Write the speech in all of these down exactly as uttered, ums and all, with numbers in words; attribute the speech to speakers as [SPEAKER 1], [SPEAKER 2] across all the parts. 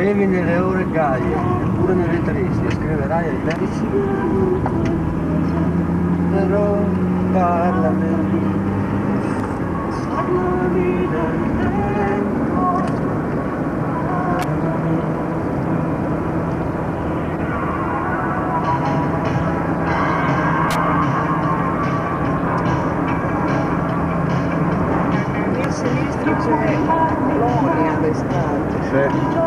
[SPEAKER 1] Bevi nelle ore calde, eppure nelle tristi, scriverai ai medici. Però parlami. Parlami del tempo.
[SPEAKER 2] Lì a sinistra c'è l'Oni all'estate.
[SPEAKER 1] Sì.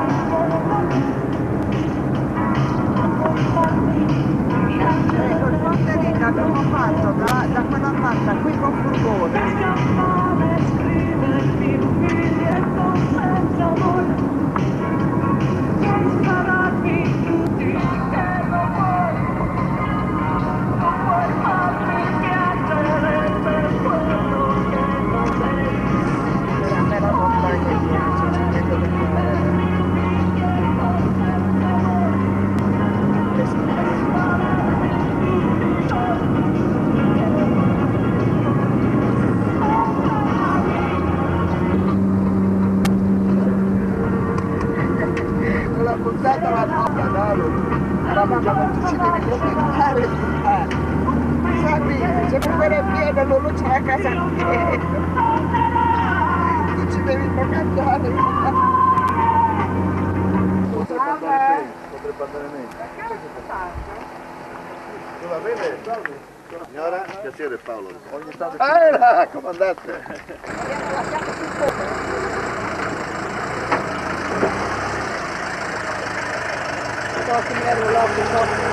[SPEAKER 2] Ecco, il ponte lì che abbiamo fatto da, da quella parte qui con furgone. A me la montagna piace, ci vedo che con la puntata la nonna, la mamma non ti ci devi preoccupare, sai, se per quella piena non c'è la casa piena, tu ci devi preoccupare.
[SPEAKER 1] Potrebbe andare meglio.
[SPEAKER 3] Tu va bene? Signora, piacere Paolo.
[SPEAKER 1] Ogni tanto
[SPEAKER 3] Ah, là, comandante.
[SPEAKER 2] Devo finire l'occhio.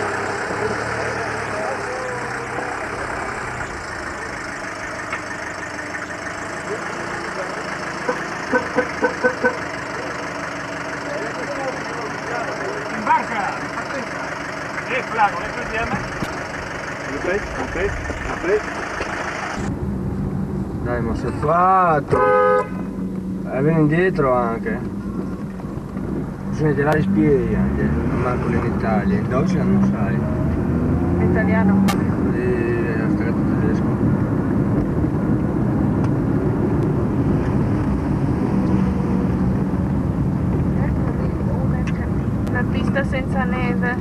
[SPEAKER 4] Imbarca! E Flano, le prendiamo?
[SPEAKER 3] Le tre, le tre, le tre.
[SPEAKER 1] Dai, ma sei fatto! E vieni indietro anche. Bisogna tirare spieghi anche, non manco lì in Italia, in Deutsche non sai.
[SPEAKER 2] Italiano.
[SPEAKER 1] Lì è staccato tedesco.
[SPEAKER 5] La pista senza neve.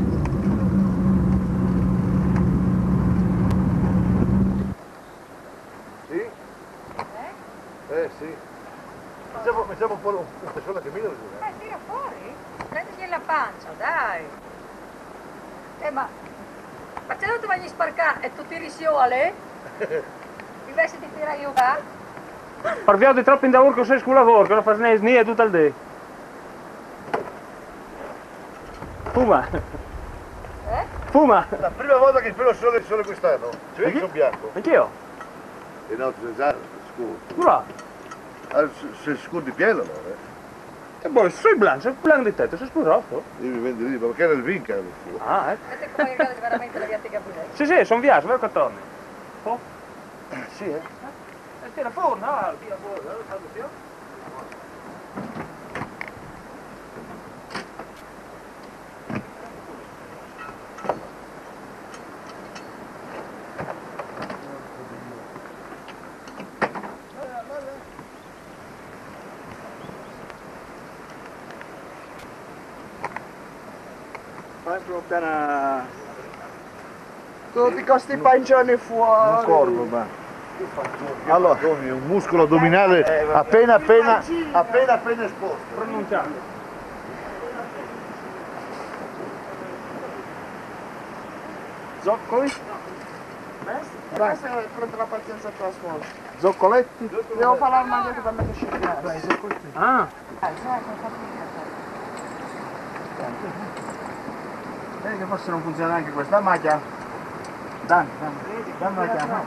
[SPEAKER 3] Sì? Eh sì. Facciamo, facciamo un po' una persona che mira giù.
[SPEAKER 6] Eh, tira fuori. Prenditi la pancia, dai. Eh, ma... Ma se non ti vai a sparcare e tu tiri siole? Invece di tirare io qua?
[SPEAKER 4] Parviamo di troppo in da urco sei scuola lavoro, che non fa né snia tutto il day. Fuma!
[SPEAKER 6] Eh?
[SPEAKER 4] Fuma!
[SPEAKER 3] La prima volta che spero il sole, il sole quest'anno. Ci vedi che sono bianco?
[SPEAKER 4] Anch'io?
[SPEAKER 3] E no, già scuro.
[SPEAKER 4] Ura!
[SPEAKER 3] Ah, se scuro di pieno allora, eh.
[SPEAKER 4] E poi sei blanco, sei blanco di tetto, sei sposato?
[SPEAKER 3] Io mi vendo lì, ma perché era il vinca?
[SPEAKER 4] Ah, ecco.
[SPEAKER 6] Vedete come che veramente la viatica pure.
[SPEAKER 4] Sì, sì, sono viaggio, vero che torni? Oh?
[SPEAKER 3] Sì, eh?
[SPEAKER 4] E tira fuori, no? Tira fuori, dove sta il
[SPEAKER 2] Fai proprio una... Tutti questi pancioni fuori.
[SPEAKER 3] Un corvo, ma... Allora, un muscolo addominale appena appena appena appena esposto.
[SPEAKER 4] Pronunciato.
[SPEAKER 2] Zoccoli? Dai, prende la pazienza tua suola. Zoccoletti? Devo fare la mangiata per me che scende. Dai, zoccoletti.
[SPEAKER 4] Ah!
[SPEAKER 2] Dai, sai che fatica. Vedi che forse non funziona neanche questa macchina. Dammi, dammi, dammi la chiave.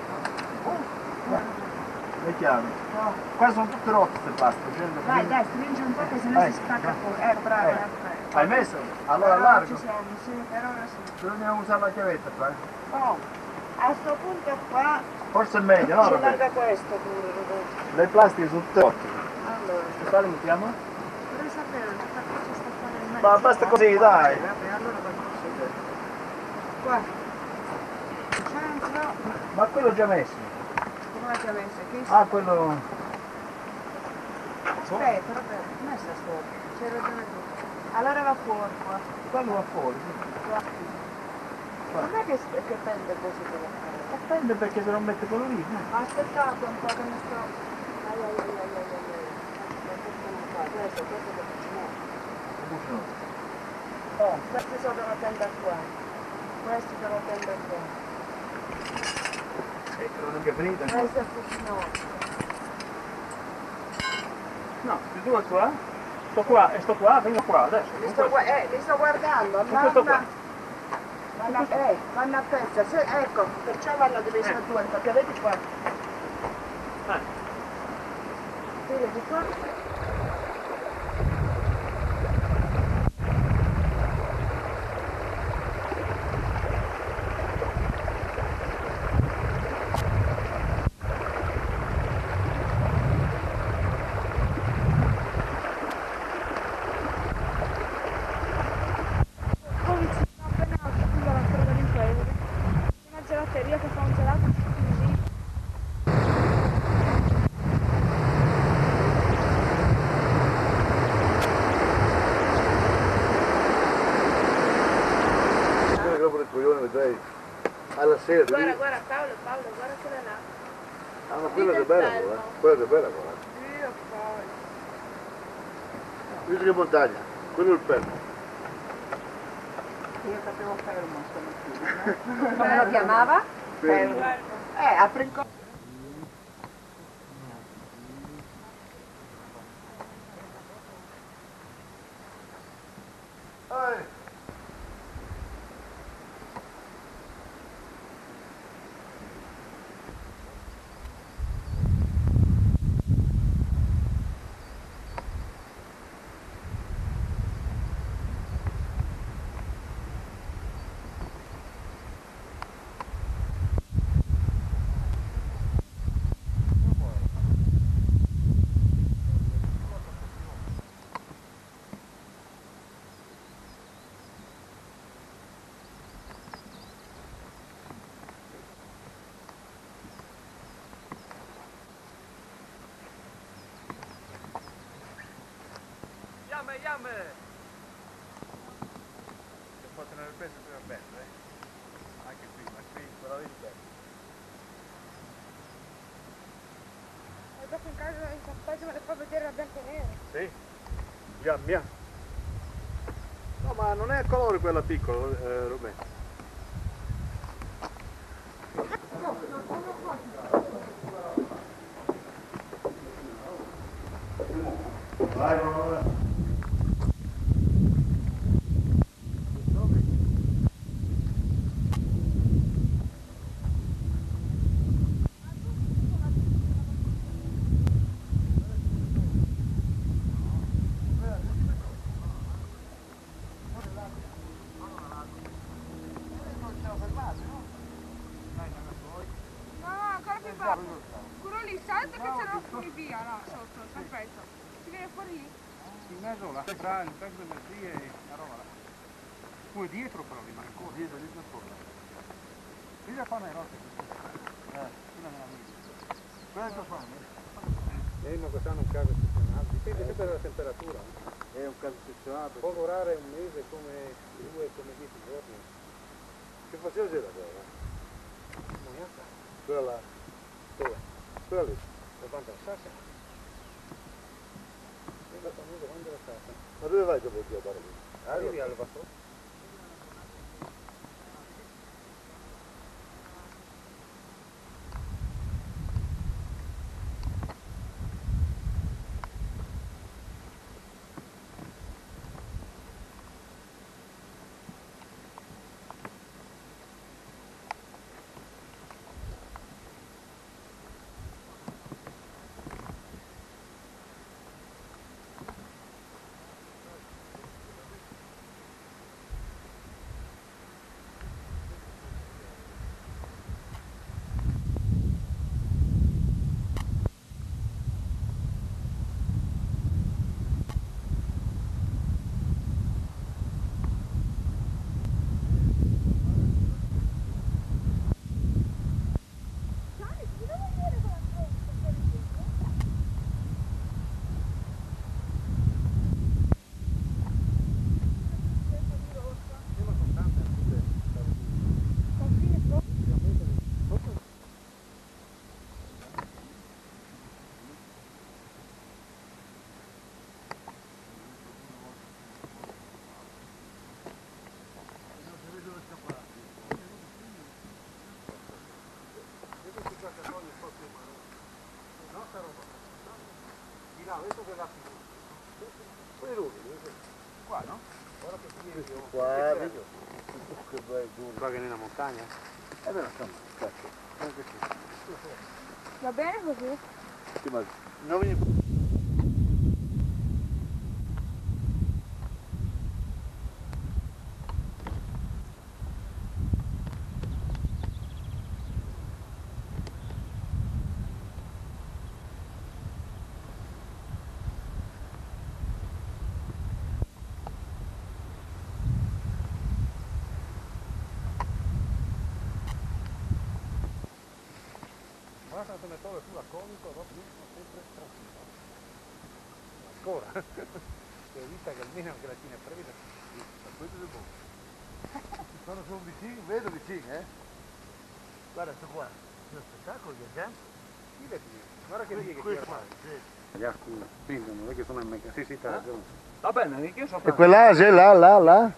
[SPEAKER 2] Le chiavi. Qua sono tutte rotte queste plastiche.
[SPEAKER 5] Dai, dai, stringi un po' che sennò si spacca fuori. Eh, bravo, eh.
[SPEAKER 2] Hai messo? Allora largo.
[SPEAKER 5] Ci siamo, sì, per ora sì.
[SPEAKER 2] Dobbiamo usare la chiavetta qua.
[SPEAKER 5] Oh, a sto punto qua
[SPEAKER 2] Forse è meglio, no
[SPEAKER 5] ci
[SPEAKER 2] Roberto?
[SPEAKER 5] larga questo pure, Roberto.
[SPEAKER 2] Le plastiche sono tutte rotte.
[SPEAKER 5] Allora,
[SPEAKER 2] Quale mettiamo?
[SPEAKER 5] vorrei sapere che cosa sta facendo il
[SPEAKER 2] Ma basta così, dai.
[SPEAKER 5] Vabbè, allora va così. Qua. Centro.
[SPEAKER 2] Ma quello già messo.
[SPEAKER 5] Come l'hai già messo? Chi?
[SPEAKER 2] Ah, quello... Aspetta, vabbè, non è sta sopra. C'è ragione tu. Allora va fuori qua.
[SPEAKER 3] Quello va fuori.
[SPEAKER 2] Non è che, che pende così per la fare.
[SPEAKER 3] E pende perché se non mette quello lì.
[SPEAKER 2] Aspettate un po' che ne sto. Ai ai ai ai ai ai. Questo non fa, questo, questo che funziona. Oh, questi sono da tenda qua. Questi sono tenda qua.
[SPEAKER 3] Ecco, non è finita.
[SPEAKER 2] Questo è fucinoso.
[SPEAKER 4] No, questi due qua, sto qua e sto qua, vengo qua adesso.
[SPEAKER 2] Li sto, gua- eh, li sto guardando,
[SPEAKER 4] questo qua.
[SPEAKER 2] vanno, vanno, a- eh, vanno a pezzo, se, ecco, perciò vanno divisi in due, perché vedi qua.
[SPEAKER 4] Eh.
[SPEAKER 2] Vedi di qua.
[SPEAKER 5] Gelateria che fa un gelato esclusivo.
[SPEAKER 3] Che dopo il coglione vedrai alla sera.
[SPEAKER 5] Guarda,
[SPEAKER 3] devi-
[SPEAKER 5] guarda Paolo, Paolo, guarda quella là.
[SPEAKER 3] Ah, ma quella è bella, quella. eh. Quella è bella, quella.
[SPEAKER 5] Dio Paolo.
[SPEAKER 3] Vedi che montagna, quello è il perno.
[SPEAKER 2] Io sapevo fermo stamattina.
[SPEAKER 6] Come lo chiamava?
[SPEAKER 3] Fermo.
[SPEAKER 2] Eh, apri il co-
[SPEAKER 3] Eh.
[SPEAKER 4] Yamme, yamme! Se può tenere il peso più è bello, eh? Anche qui, ma qui però il bello.
[SPEAKER 5] E dopo in casa in campeggio me le fa vedere la bianca e nera.
[SPEAKER 3] Sì? Gammia. No, ma non è a colore quella piccola, eh, Ruben. Vai, vai, vai.
[SPEAKER 5] No, ancora più basso. Quello lì salta che c'era fuori via là sotto, aspetta. Si viene fuori lì?
[SPEAKER 4] In mezzo là, tra il pezzo di energia e la roba là. Pure dietro però rimane ancora.
[SPEAKER 3] Dietro, dietro ancora.
[SPEAKER 4] Lì la fanno ai rotte. Eh, quella non la mia.
[SPEAKER 3] Quella che fanno?
[SPEAKER 4] Eh, ma quest'anno è un caso eccezionale. Dipende sempre dalla temperatura.
[SPEAKER 3] È un caso eccezionale.
[SPEAKER 4] Può durare un mese come due, come dieci giorni.
[SPEAKER 3] Che faceva sera quella?
[SPEAKER 4] Moniata.
[SPEAKER 3] Quella là. Dove? Quella lì.
[SPEAKER 4] Davanti alla sassa. Esattamente davanti alla sassa.
[SPEAKER 3] Ma dove vai dopo a fare lì?
[SPEAKER 4] Arrivi al basso. Qua, no?
[SPEAKER 3] Qua, vedo. Che bei duri.
[SPEAKER 4] Qua che è nella montagna?
[SPEAKER 3] Eh beh, insomma, cazzo. Anche sì.
[SPEAKER 5] Va bene così?
[SPEAKER 3] Sì, ma non vieni...
[SPEAKER 4] Guarda quanto ne toglie sulla comico, dopo sempre traffico. Ancora. Che vita che almeno anche la Cina è presa.
[SPEAKER 3] Questo è buono. Sono, sono vicini, vedo vicini, eh. Guarda, sto qua. Uno spettacolo di gente.
[SPEAKER 4] Guarda che lì che
[SPEAKER 3] Questo
[SPEAKER 4] qui
[SPEAKER 3] qua,
[SPEAKER 4] fare.
[SPEAKER 3] sì.
[SPEAKER 4] Gli altri prendono, non è che sono in meccanica. Sì, sì, t'ha ragione.
[SPEAKER 1] Va bene, che io so
[SPEAKER 3] E quella è là, là, là?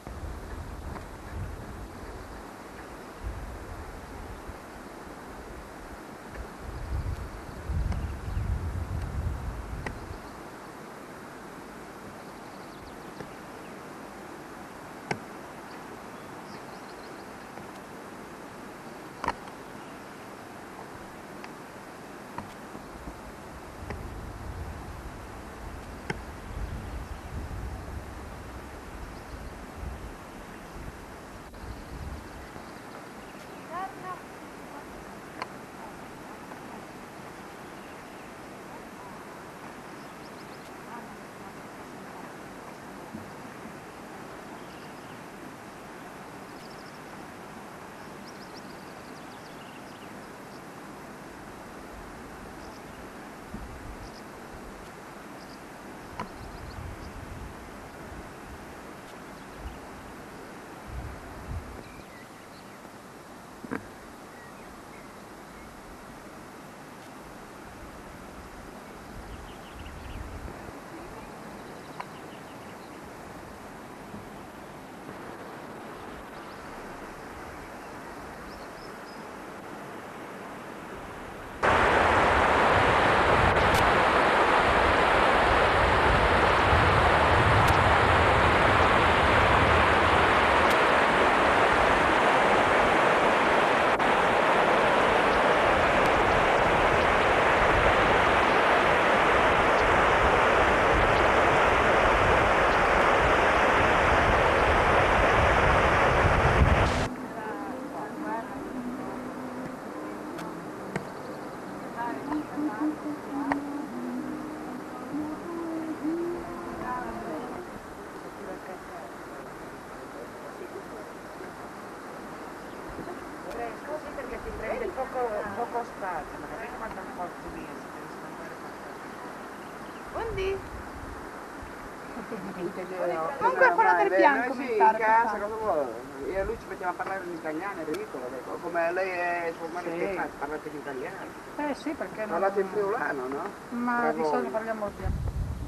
[SPEAKER 2] Così perché ti prende poco, poco spazio, magari quanto un po' di via si deve stampare. Buondì!
[SPEAKER 5] Comunque quello del bianco mi pare.
[SPEAKER 7] In casa, cosa vuole? E lui ci metteva a parlare in italiano, è ridicolo, ecco. Come lei è suo marito che fa, parlate in italiano.
[SPEAKER 6] Eh sì, perché non...
[SPEAKER 7] Parlate in friulano, no?
[SPEAKER 6] Ma
[SPEAKER 7] Tra
[SPEAKER 6] di
[SPEAKER 7] voi.
[SPEAKER 6] solito parliamo il bianco.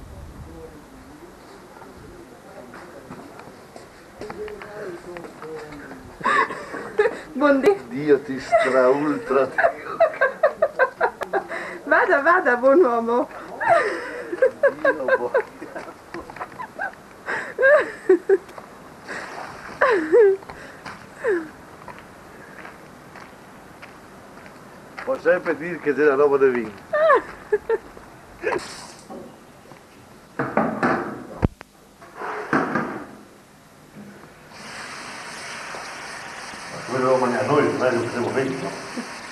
[SPEAKER 8] Buondì.
[SPEAKER 3] Dio ti straultra.
[SPEAKER 8] Vada, vada, buon uomo.
[SPEAKER 3] Dio boia. Può sempre dire che c'è la roba del vino. Ma quello lo mangiamo noi, non è che facciamo venti, no?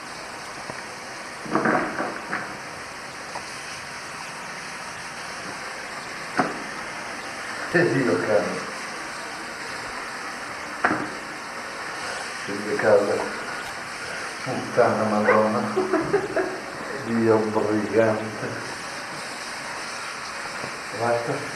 [SPEAKER 3] E Dio caro. Dio caro. Puttana madonna. Dio brigante. Basta.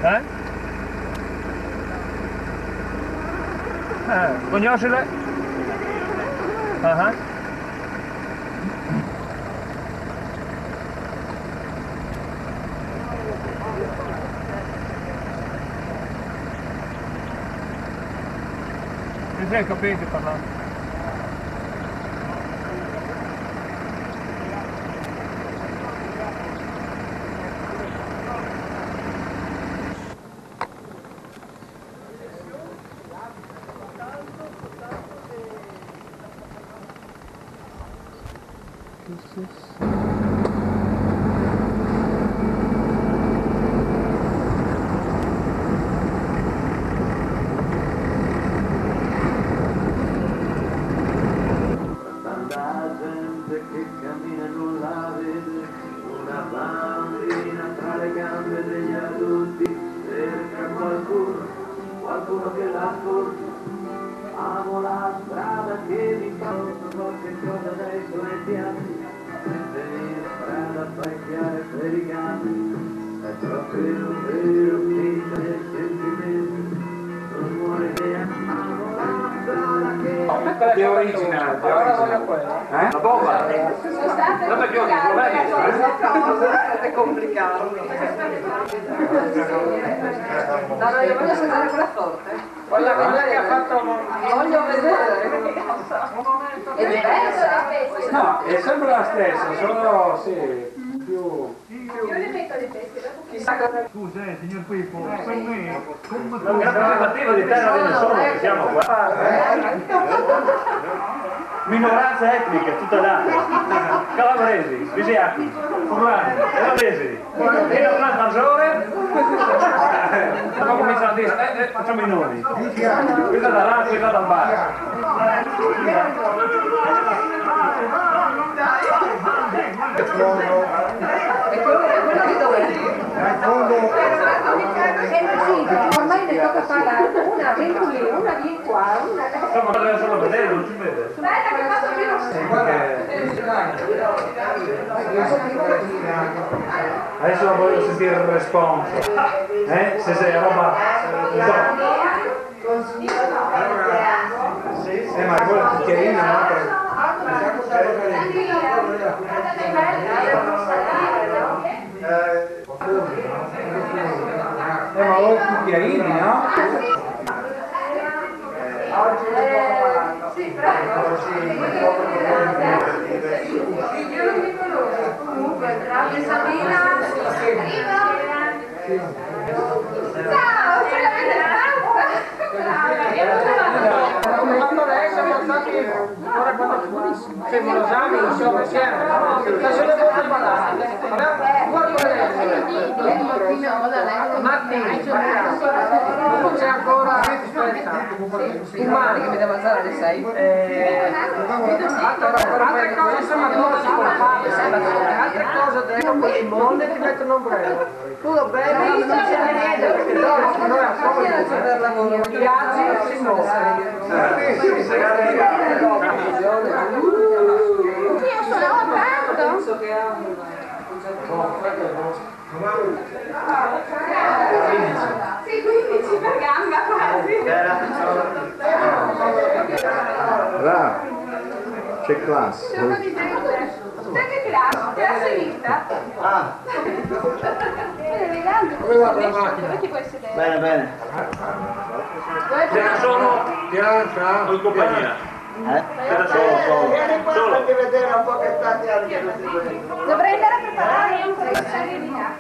[SPEAKER 4] Eh? Eh, conoscele? Ah. Ti sei capito parlando?
[SPEAKER 9] Tanta gente che cammina e non la vede, una bambina tra le gambe degli adulti, cerca qualcuno, qualcuno che la ascolti. Amo la strada che mi fa qualche cosa dai suoi piatti, mentre in strada specchiare per i gatti, è proprio vero finta dei sentimenti, non muore idea. Amo la strada che
[SPEAKER 4] Che originale, che originale. Eh? La bomba?
[SPEAKER 2] Non
[SPEAKER 4] perché oggi problemi.
[SPEAKER 2] è complicato. No, no, io voglio sentire quella forte.
[SPEAKER 4] Quella che ha fatto...
[SPEAKER 2] Voglio vedere. È diversa?
[SPEAKER 4] No, è sempre la stessa, solo sì, più...
[SPEAKER 5] Io le metto le teste.
[SPEAKER 2] Chissà cosa...
[SPEAKER 3] Scusa, eh, signor Pippo, per me, come
[SPEAKER 4] La rappresentativa di terra delle sono, che siamo qua. Minoranza etnica, tutta l'altra. Calabresi, visiati, furlani, calabresi. Fino a maggiore, poi cominciano a dire, eh, eh, facciamo i nomi. Questa da là, questa dal bar.
[SPEAKER 2] E quello di dove? Ormai ne tocca parlare, una vieni lì, una vieni qua, una...
[SPEAKER 4] Insomma, deve solo vedere, non si vede.
[SPEAKER 5] Aspetta che faccio più
[SPEAKER 4] Adesso la voglio sentire il responso. Eh? Se sei roba... Eh, ma quello è cucchiaino, no? Eh, ma voi cucchiaini, no?
[SPEAKER 5] Sì, prego. Io non mi conosco. Comunque, grande Sabina. Ciao, sei la mia
[SPEAKER 2] Quando lei siamo stati ora quando siamo rosati insomma insieme facciamo le parlare guarda lei non c'è ancora un mare che mi deve alzare alle sei altre cose sono altre cose dentro con il mondo ti mettono un ombrello tu lo bevi non c'è niente perché dopo noi a scuola per lavoro viaggi si muove
[SPEAKER 5] Io sono aperto. Sì, quindici per gamba quasi.
[SPEAKER 3] Bravo, c'è classe.
[SPEAKER 5] Sono di gente. C'è che classe? È a sinistra.
[SPEAKER 3] Ah,
[SPEAKER 5] È elegante. Dove ti puoi sedere?
[SPEAKER 3] bene, bene.
[SPEAKER 4] Ce ne sono in compagnia.
[SPEAKER 3] Eh?
[SPEAKER 4] Ce ne sono solo. Solo.
[SPEAKER 3] Fatti vedere un po' che state anche così.
[SPEAKER 5] Dovrei andare a preparare ancora il salina.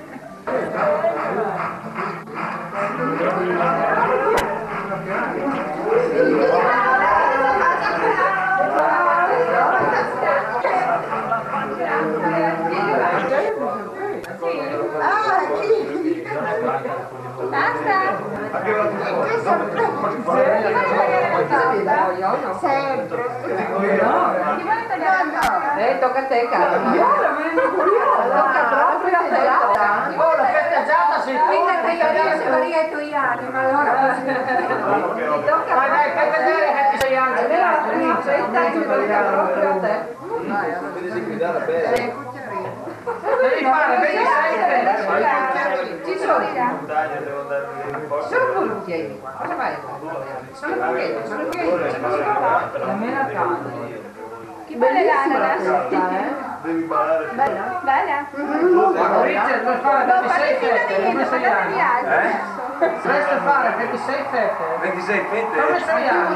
[SPEAKER 5] Basta! Sempre! Ti vuole tagliare?
[SPEAKER 2] Eh, tocca a te, cara. Tocca proprio a te. Oh, la festeggiata si
[SPEAKER 6] Quindi io se Maria e tuoi anni, ma allora mi tocca.
[SPEAKER 2] Vai, dai, fai vedere che ti sei anni.
[SPEAKER 6] Allora, trenta anni tocca proprio a te.
[SPEAKER 3] Vedi se guidare bene.
[SPEAKER 6] Sì,
[SPEAKER 2] Devi fare ventisei ci sono sono volentieri cosa vai a fare? Sono pochetti, sono pochetti, sono scappati la mela calda che bellissima
[SPEAKER 3] Devi imparare.
[SPEAKER 2] bella? bella?
[SPEAKER 8] Richard vuoi fare ventisei fette come sei anni?
[SPEAKER 1] Eh?
[SPEAKER 8] Dovreste fare ventisei fette
[SPEAKER 1] ventisei fette?
[SPEAKER 8] come sei anni?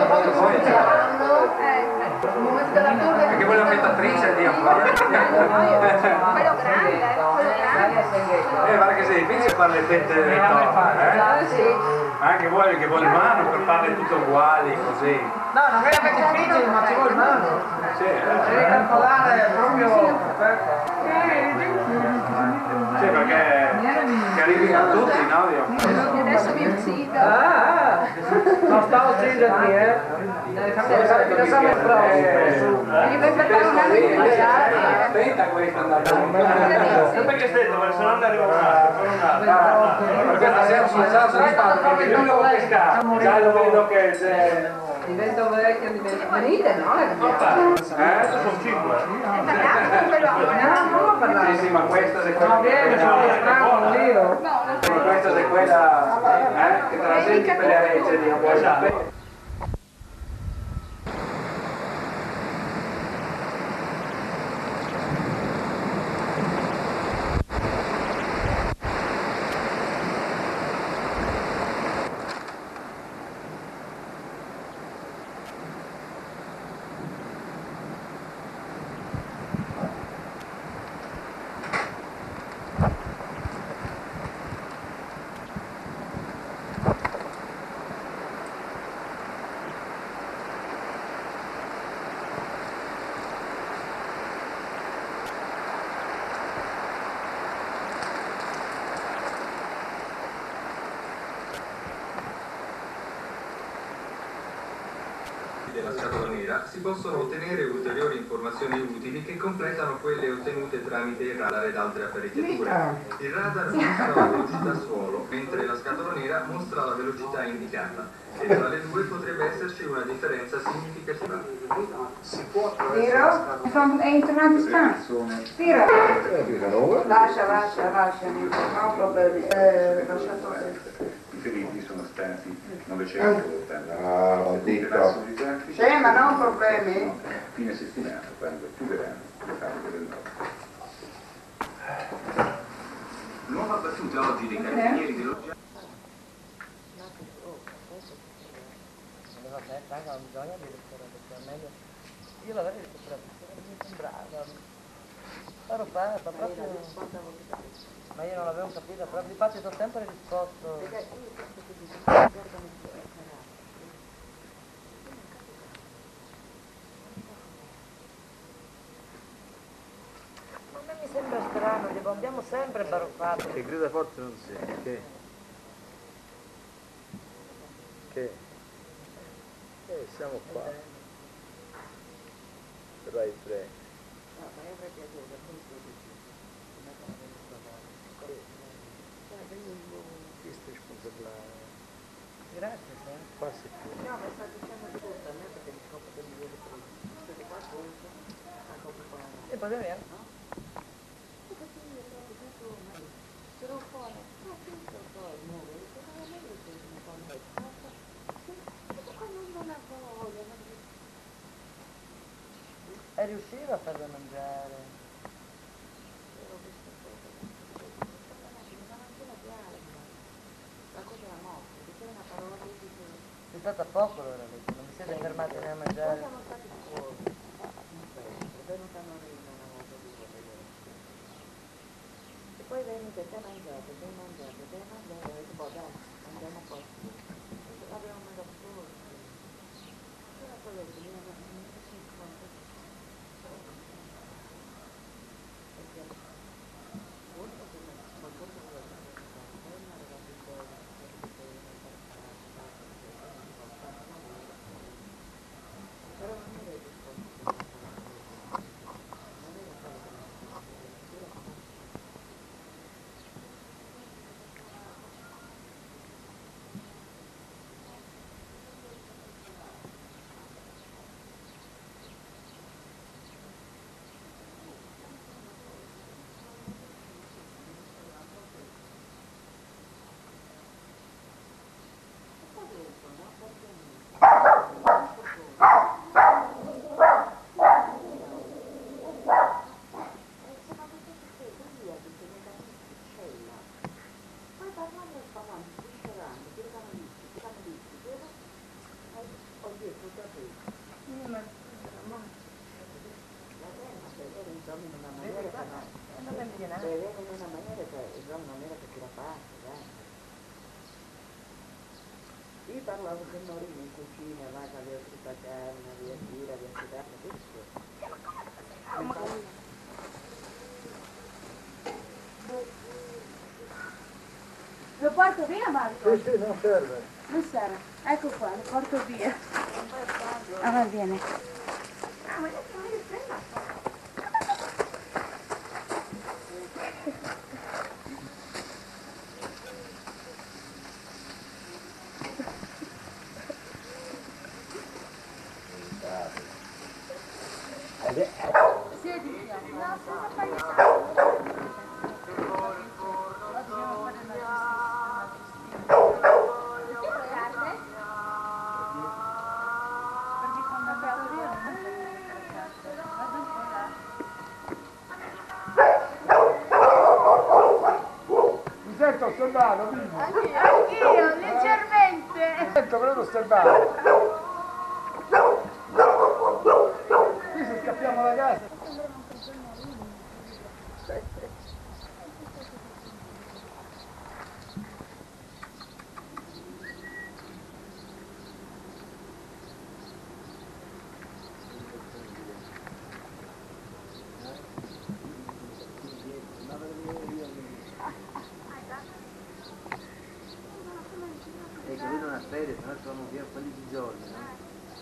[SPEAKER 1] Perché quella fettatrice di ancora?
[SPEAKER 5] Quello grande, quello grande.
[SPEAKER 1] Eh, guarda che sei difficile fare le fette del torno, eh?
[SPEAKER 2] sì
[SPEAKER 1] Anche vuole che vuole mano per farle tutte uguali, così.
[SPEAKER 8] No, non è che difficile, ma ci vuole mano.
[SPEAKER 1] Sì,
[SPEAKER 8] Devi calcolare proprio perfetto.
[SPEAKER 1] sì, perché che arrivi a tutti, no? Io.
[SPEAKER 5] Adesso mi uccido.
[SPEAKER 8] Ah, ah. Non stavo uccidermi, eh. Devi sapere bravo.
[SPEAKER 5] Mi vuoi fare un anno di mangiare?
[SPEAKER 1] Aspetta questa andata.
[SPEAKER 4] Perché stretto, perché se no ne arriva un'altra.
[SPEAKER 1] Per questa sera sono già sono stato, perché lui lo pesca. Già lo vedo che c'è.
[SPEAKER 2] divento vecchio venite no?
[SPEAKER 1] Eh?
[SPEAKER 4] Sono cinque.
[SPEAKER 5] Parliamo con quello
[SPEAKER 2] Non parlare.
[SPEAKER 1] Sì, sì, ma questa è quella.
[SPEAKER 8] No, vieni, sono strano, Leo.
[SPEAKER 5] no,
[SPEAKER 1] Questa è quella eh, che te la senti per le arecce di un po'.
[SPEAKER 10] Della scatola nera si possono ottenere ulteriori informazioni utili che completano quelle ottenute tramite il radar ed altre apparecchiature. Il radar mostra la velocità suolo, mentre la scatola nera mostra la velocità indicata, e tra le due potrebbe esserci una differenza significativa.
[SPEAKER 3] Si può
[SPEAKER 2] Vero? È entrato stanzo. Vero? Lascia, lascia, lascia, non problemi. Eh, lasciatore.
[SPEAKER 11] I feriti sono stati novecentottanta.
[SPEAKER 3] Ah, maldito.
[SPEAKER 2] Sì, ma non problemi.
[SPEAKER 11] Fine settimana, quando chiuderanno le fabbriche del nord.
[SPEAKER 10] Nuova battuta oggi dei carabinieri dello
[SPEAKER 2] Raga, non bisogna dire perché è meglio. Io l'avrei detto però mi sembrava. Ero fatta proprio. Ma io non l'avevo capito, però infatti ti ho sempre risposto. Ma a me mi sembra strano, tipo, abbiamo sempre baruffato.
[SPEAKER 1] Che grida forte non si, che? Che? Eh, siamo qua. Rai tre.
[SPEAKER 2] No, ma io avrei piaciuto, appunto, grazie, sì.
[SPEAKER 1] Passi più.
[SPEAKER 2] No, ma sta dicendo tutto, a me perché mi scopro che mi vedo prima. Siete qua appunto, a coppa qua. E poi via? No? Però fuori, no, tutto poi, muove, però a me lo sento un po' mai fatta. Qua non ho la voglia, ma... È riuscito a farlo mangiare? Ho visto cosa. La cosa era morta, perché era una parola così che... È stata poco l'ora lì, non vi siete fermati né a mangiare? Siamo stati fuori, è venuta a Norina una volta di vedere. E poi venite, te mangiate, te mangiate, te mangiate, e detto, boh dai, andiamo a posto. Abbiamo mangiato solo. Era quello che mi hanno messo in conto. Io parlavo con Norino in cucina, va che aveva tutta carne, via tira, via tira, questo.
[SPEAKER 5] Lo porto via, Marco?
[SPEAKER 3] Sì, sì, non serve.
[SPEAKER 5] Non serve. Ecco qua, lo porto via. Ah, va bene. Siediti. No, senza fare
[SPEAKER 3] Mi sento osservato, vivo.
[SPEAKER 5] Anch'io, anch'io, leggermente.
[SPEAKER 3] Mi sento venuto osservato. Qui se scappiamo da casa.
[SPEAKER 8] Ecco, lui non ha ferie, se no sono via quelli di giorni, no?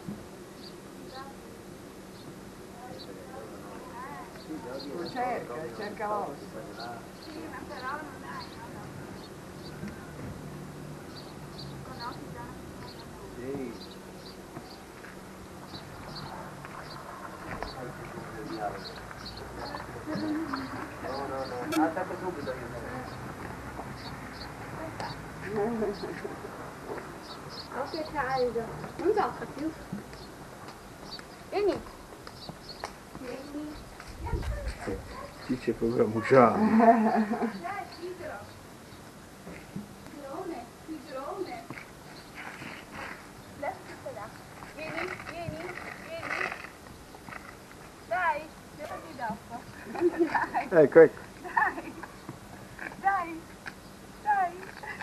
[SPEAKER 2] Lo cerca, cerca l'osso.
[SPEAKER 5] Sì, ma però non è.
[SPEAKER 8] Sì. No, no, no, attacca subito io.
[SPEAKER 5] Oh, che caldo. Non gioca più. Vieni. Vieni.
[SPEAKER 1] Qui c'è proprio mucciato.
[SPEAKER 5] Dai, pigrone. Pigrone, pigrone. Dai, là. Vieni, vieni, vieni. Dai, tirati d'acqua. Dai.
[SPEAKER 1] Ecco, ecco.
[SPEAKER 5] Dai. Dai. Dai.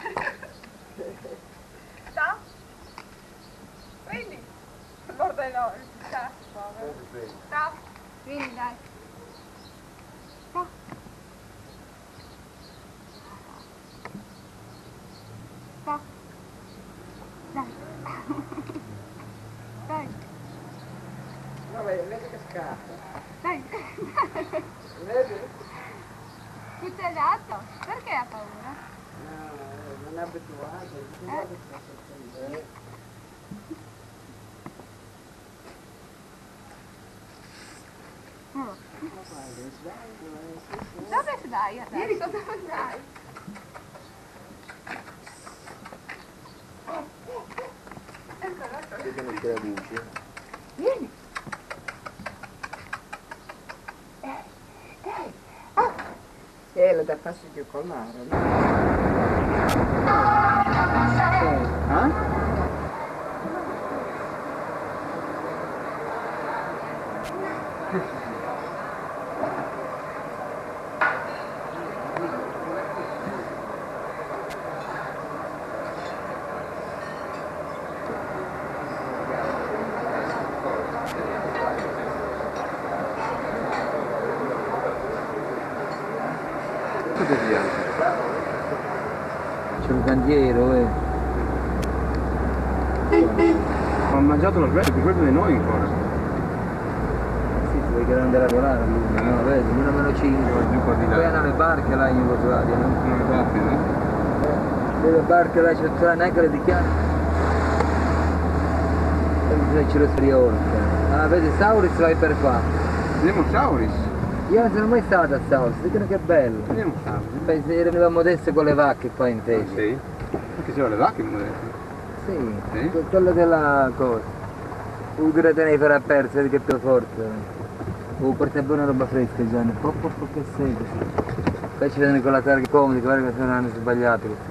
[SPEAKER 5] Sta? Vieni. Guarda no, sta. Sta. Vieni, dai. Sta. Sta. Dai. Dai.
[SPEAKER 2] No, vedi, vedi che scappa.
[SPEAKER 5] Dai.
[SPEAKER 2] Vedi?
[SPEAKER 5] Chi ti ha dato? Perché ha paura?
[SPEAKER 2] No, non è abituato.
[SPEAKER 5] Eh. Mm. Dove stai adesso? Dove stai?
[SPEAKER 1] Vedono che la luce.
[SPEAKER 5] Vieni. Eh, dai. Ah.
[SPEAKER 2] Eh, lo dà fastidio col mare, no?
[SPEAKER 1] Eh?
[SPEAKER 8] C'è un cantiero, eh.
[SPEAKER 1] Ho mangiato lo svelto più quello di noi ancora.
[SPEAKER 8] Sì, tu vuoi che andare a lavorare a luna, no? Vedi, una meno cinque. Poi hanno le barche là in Jugoslavia, no?
[SPEAKER 1] Non le barche, no?
[SPEAKER 8] Eh, le barche là c'è neanche le dichiarano. E c'è lo Sriorca. Ah, vedi, Sauris vai per qua.
[SPEAKER 1] Vediamo Sauris.
[SPEAKER 8] Io non sono mai stato a Sauris, dicono che è bello.
[SPEAKER 1] Vediamo Sauris.
[SPEAKER 8] Beh, eravamo adesso con le vacche qua in
[SPEAKER 1] Ah,
[SPEAKER 8] tesi.
[SPEAKER 1] sì? Perché c'erano le vacche in modello.
[SPEAKER 8] Sì,
[SPEAKER 3] Sì?
[SPEAKER 8] quello della cosa. Un gratane farà persa, vedi che è più forte. Oh, porta buona roba fresca, Gianni. Po, po, po, che sei così. Poi ci vedono con la targa comodi, che guarda che non hanno sbagliato.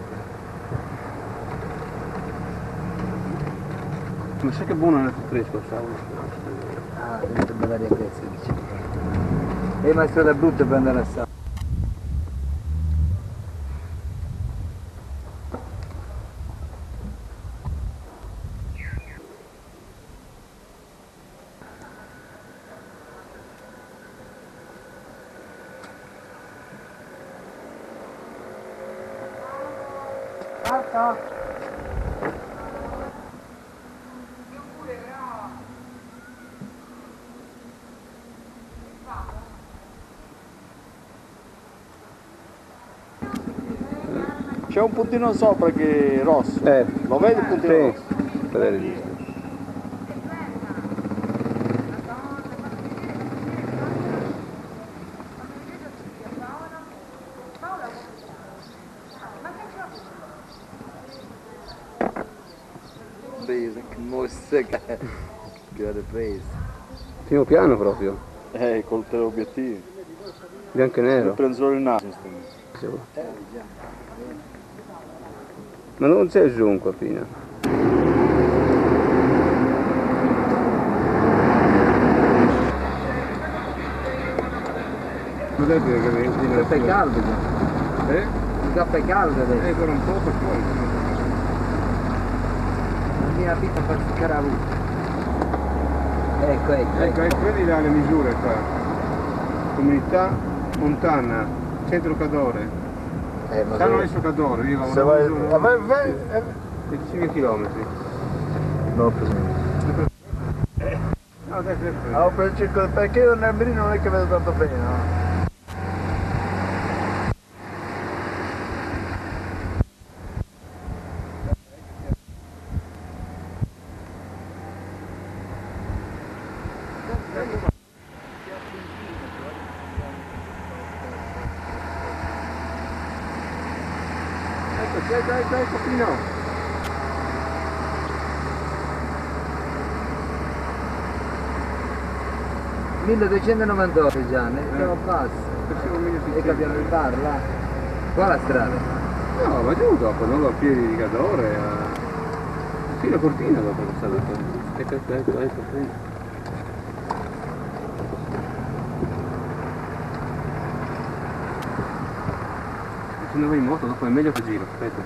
[SPEAKER 3] Ma sai che buono è fresco, stavo.
[SPEAKER 8] Ah, che bella riacchezza, dice. E ma è strada brutta per andare a Sala.
[SPEAKER 3] C'è un puntino sopra che è rosso.
[SPEAKER 12] Eh.
[SPEAKER 3] Lo vedi il puntino
[SPEAKER 12] Sì.
[SPEAKER 3] rosso?
[SPEAKER 12] Vedere lì.
[SPEAKER 8] Presa, che mossa che che ora presa.
[SPEAKER 12] Primo piano proprio.
[SPEAKER 3] Eh, col teleobiettivo.
[SPEAKER 12] Bianco e nero.
[SPEAKER 3] Prendo solo il naso.
[SPEAKER 8] Eh, già.
[SPEAKER 12] Ma non c'è zoom qua fino. Cos'è che
[SPEAKER 8] Il caffè è caldo già.
[SPEAKER 12] Eh?
[SPEAKER 8] Il caffè è caldo adesso.
[SPEAKER 12] Eh, ancora un po' per poi.
[SPEAKER 8] La mia vita fa sticcare la luce. Ecco, ecco,
[SPEAKER 12] Ecco,
[SPEAKER 8] ecco.
[SPEAKER 12] ecco, vedi là le misure qua. Comunità montana, centro Cadore.
[SPEAKER 8] Eh, ma
[SPEAKER 12] Sanno
[SPEAKER 8] dove-
[SPEAKER 12] adesso Cadore, io
[SPEAKER 3] Se vai... a me- vai- eh,
[SPEAKER 12] venticinque chilometri.
[SPEAKER 8] No, così.
[SPEAKER 12] No, adesso è
[SPEAKER 3] ah, per il circo, perché io nel mirino non è che vedo tanto bene, no?
[SPEAKER 12] Ecco, ecco, ecco, ecco, fino.
[SPEAKER 8] milleduecentonovantotto già, ne siamo a passo.
[SPEAKER 12] Facciamo meglio
[SPEAKER 8] E capiamo il bar là. Qua la strada.
[SPEAKER 12] No, va giù dopo, non a piedi di Cadore, a... fino a Cortina dopo che sta dopo. Ecco, ecco, ecco, ecco, qui. Se non vai in moto dopo è meglio che giro, aspetta.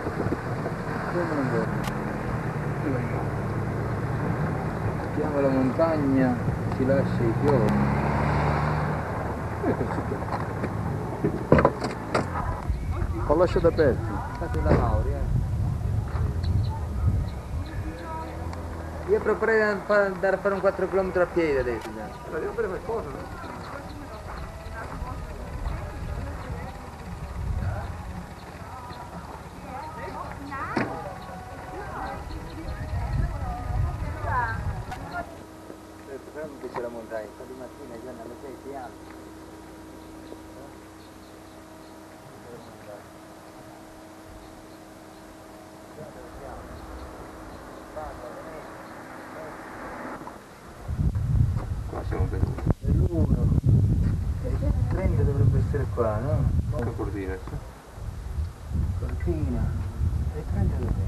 [SPEAKER 8] Mettiamo la montagna, ci lascia i fiori.
[SPEAKER 12] Ecco,
[SPEAKER 3] Ho lasciato aperto.
[SPEAKER 8] Fate la laurea. Io proporrei di andare a fare un quattro chilometri a piedi adesso già.
[SPEAKER 12] Ma devo fare qualcosa, no?
[SPEAKER 8] Che c'è la montagna, sta di mattina già alle sei si alza.
[SPEAKER 12] Qua siamo venuti.
[SPEAKER 8] È l'uno. E trenta dovrebbe essere qua, no?
[SPEAKER 12] Che Cortina adesso?
[SPEAKER 8] Cortina. E trenta dov'è?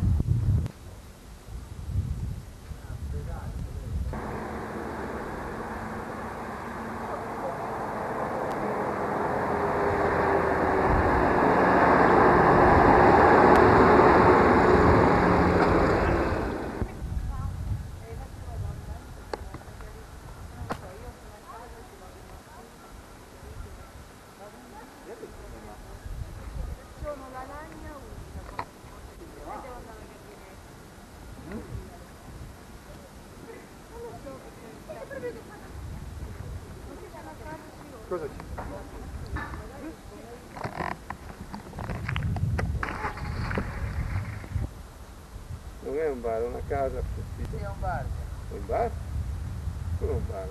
[SPEAKER 12] Cosa c'è? Non è un bar, è una casa.
[SPEAKER 8] Sì, è un bar.
[SPEAKER 12] Un bar? Come un bar?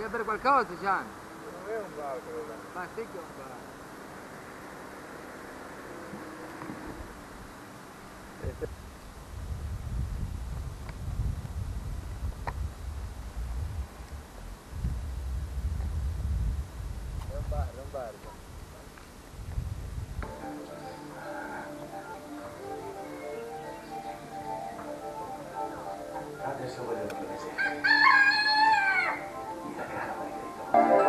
[SPEAKER 8] a bere qualcosa, Gian?
[SPEAKER 1] Non è un bar quello là.
[SPEAKER 8] Ma sì che è un bar.
[SPEAKER 1] È un bar, è un bar.
[SPEAKER 9] Adesso voglio vedere. Mira cara, Margherita.